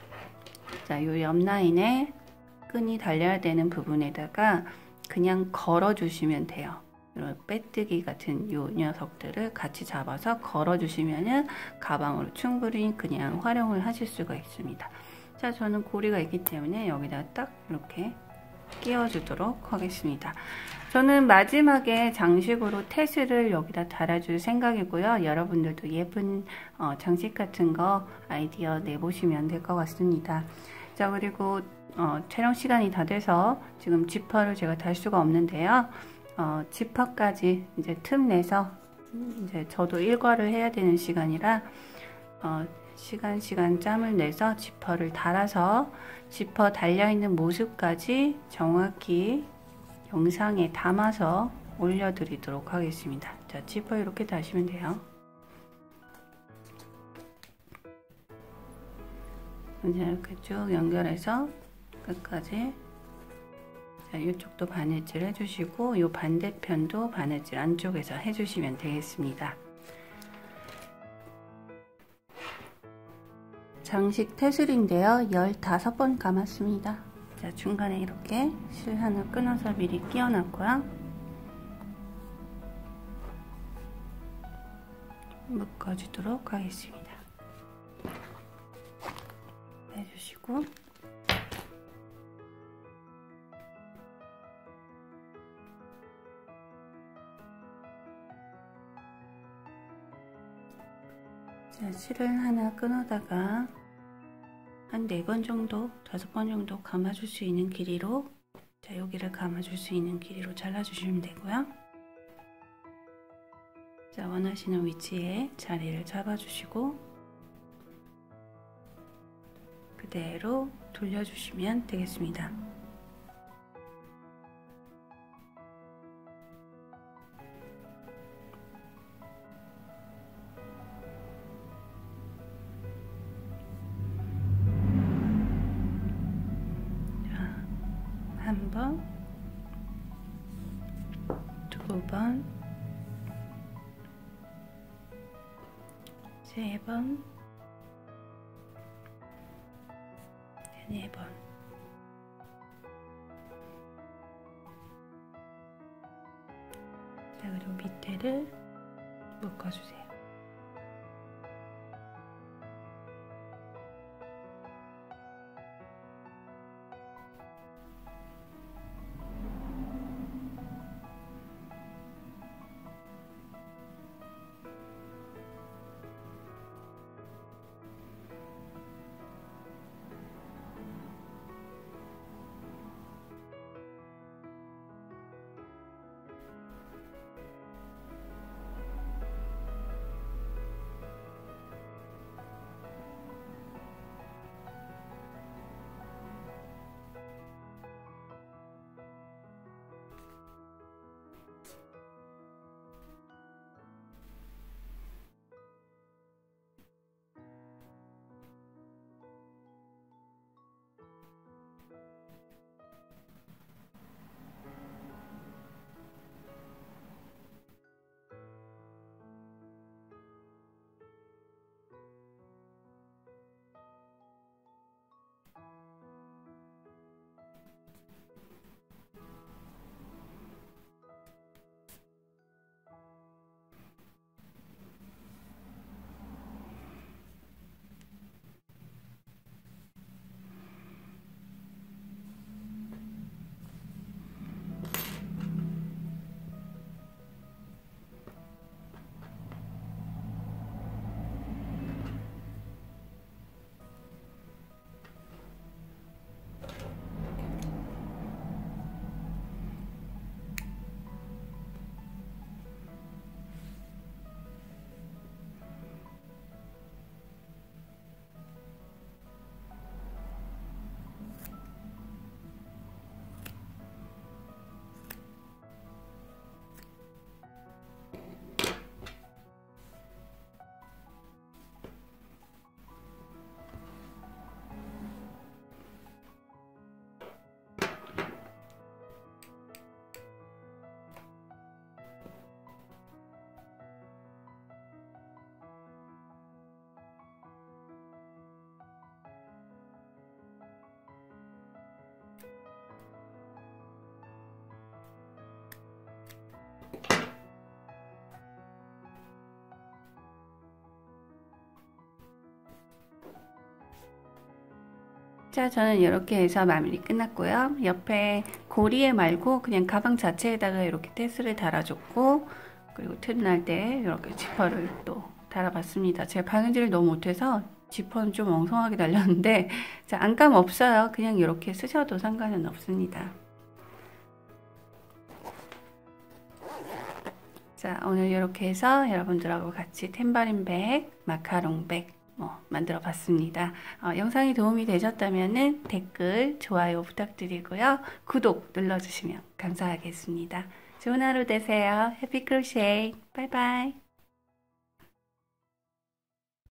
자, 요 옆 라인에 끈이 달려야 되는 부분에다가 그냥 걸어 주시면 돼요. 이런 빼뜨기 같은 요 녀석들을 같이 잡아서 걸어 주시면은 가방으로 충분히 그냥 활용을 하실 수가 있습니다. 자, 저는 고리가 있기 때문에 여기다 딱 이렇게 끼워주도록 하겠습니다. 저는 마지막에 장식으로 태스를 여기다 달아줄 생각이고요. 여러분들도 예쁜 어, 장식 같은 거 아이디어 내보시면 될 것 같습니다. 자, 그리고 어, 촬영 시간이 다 돼서 지금 지퍼를 제가 달 수가 없는데요. 어, 지퍼까지 이제 틈 내서 이제 저도 일과를 해야 되는 시간이라 어, 시간 시간 짬을 내서 지퍼를 달아서 지퍼 달려있는 모습까지 정확히 영상에 담아서 올려드리도록 하겠습니다. 자, 지퍼 이렇게 다시면 돼요. 이제 이렇게 쭉 연결해서 끝까지 자, 이쪽도 바느질 해주시고 이 반대편도 바느질 안쪽에서 해주시면 되겠습니다. 장식 태슬인데요. 열다섯 번 감았습니다. 자, 중간에 이렇게 실 하나 끊어서 미리 끼워놨고요. 묶어주도록 하겠습니다. 해주시고 자, 실을 하나 끊어다가 한 네 번 정도, 다섯 번 정도 감아줄 수 있는 길이로 자, 여기를 감아줄 수 있는 길이로 잘라주시면 되고요. 자, 원하시는 위치에 자리를 잡아주시고 그대로 돌려주시면 되겠습니다. 한 번, 두 번, 세 번, 네 번. 자, 그리고 밑에를 묶어주세요. 자, 저는 이렇게 해서 마무리 끝났고요. 옆에 고리에 말고 그냥 가방 자체에다가 이렇게 테스를 달아줬고, 그리고 틈 날 때 이렇게 지퍼를 또 달아봤습니다. 제가 바느질을 너무 못해서 지퍼는 좀 엉성하게 달렸는데, 자, 안감 없어요. 그냥 이렇게 쓰셔도 상관은 없습니다. 자, 오늘 이렇게 해서 여러분들하고 같이 탬버린백, 마카롱백 뭐 만들어 봤습니다. 어, 영상이 도움이 되셨다면 댓글, 좋아요 부탁드리고요. 구독 눌러주시면 감사하겠습니다. 좋은 하루 되세요. 해피 크로셰. 바이바이.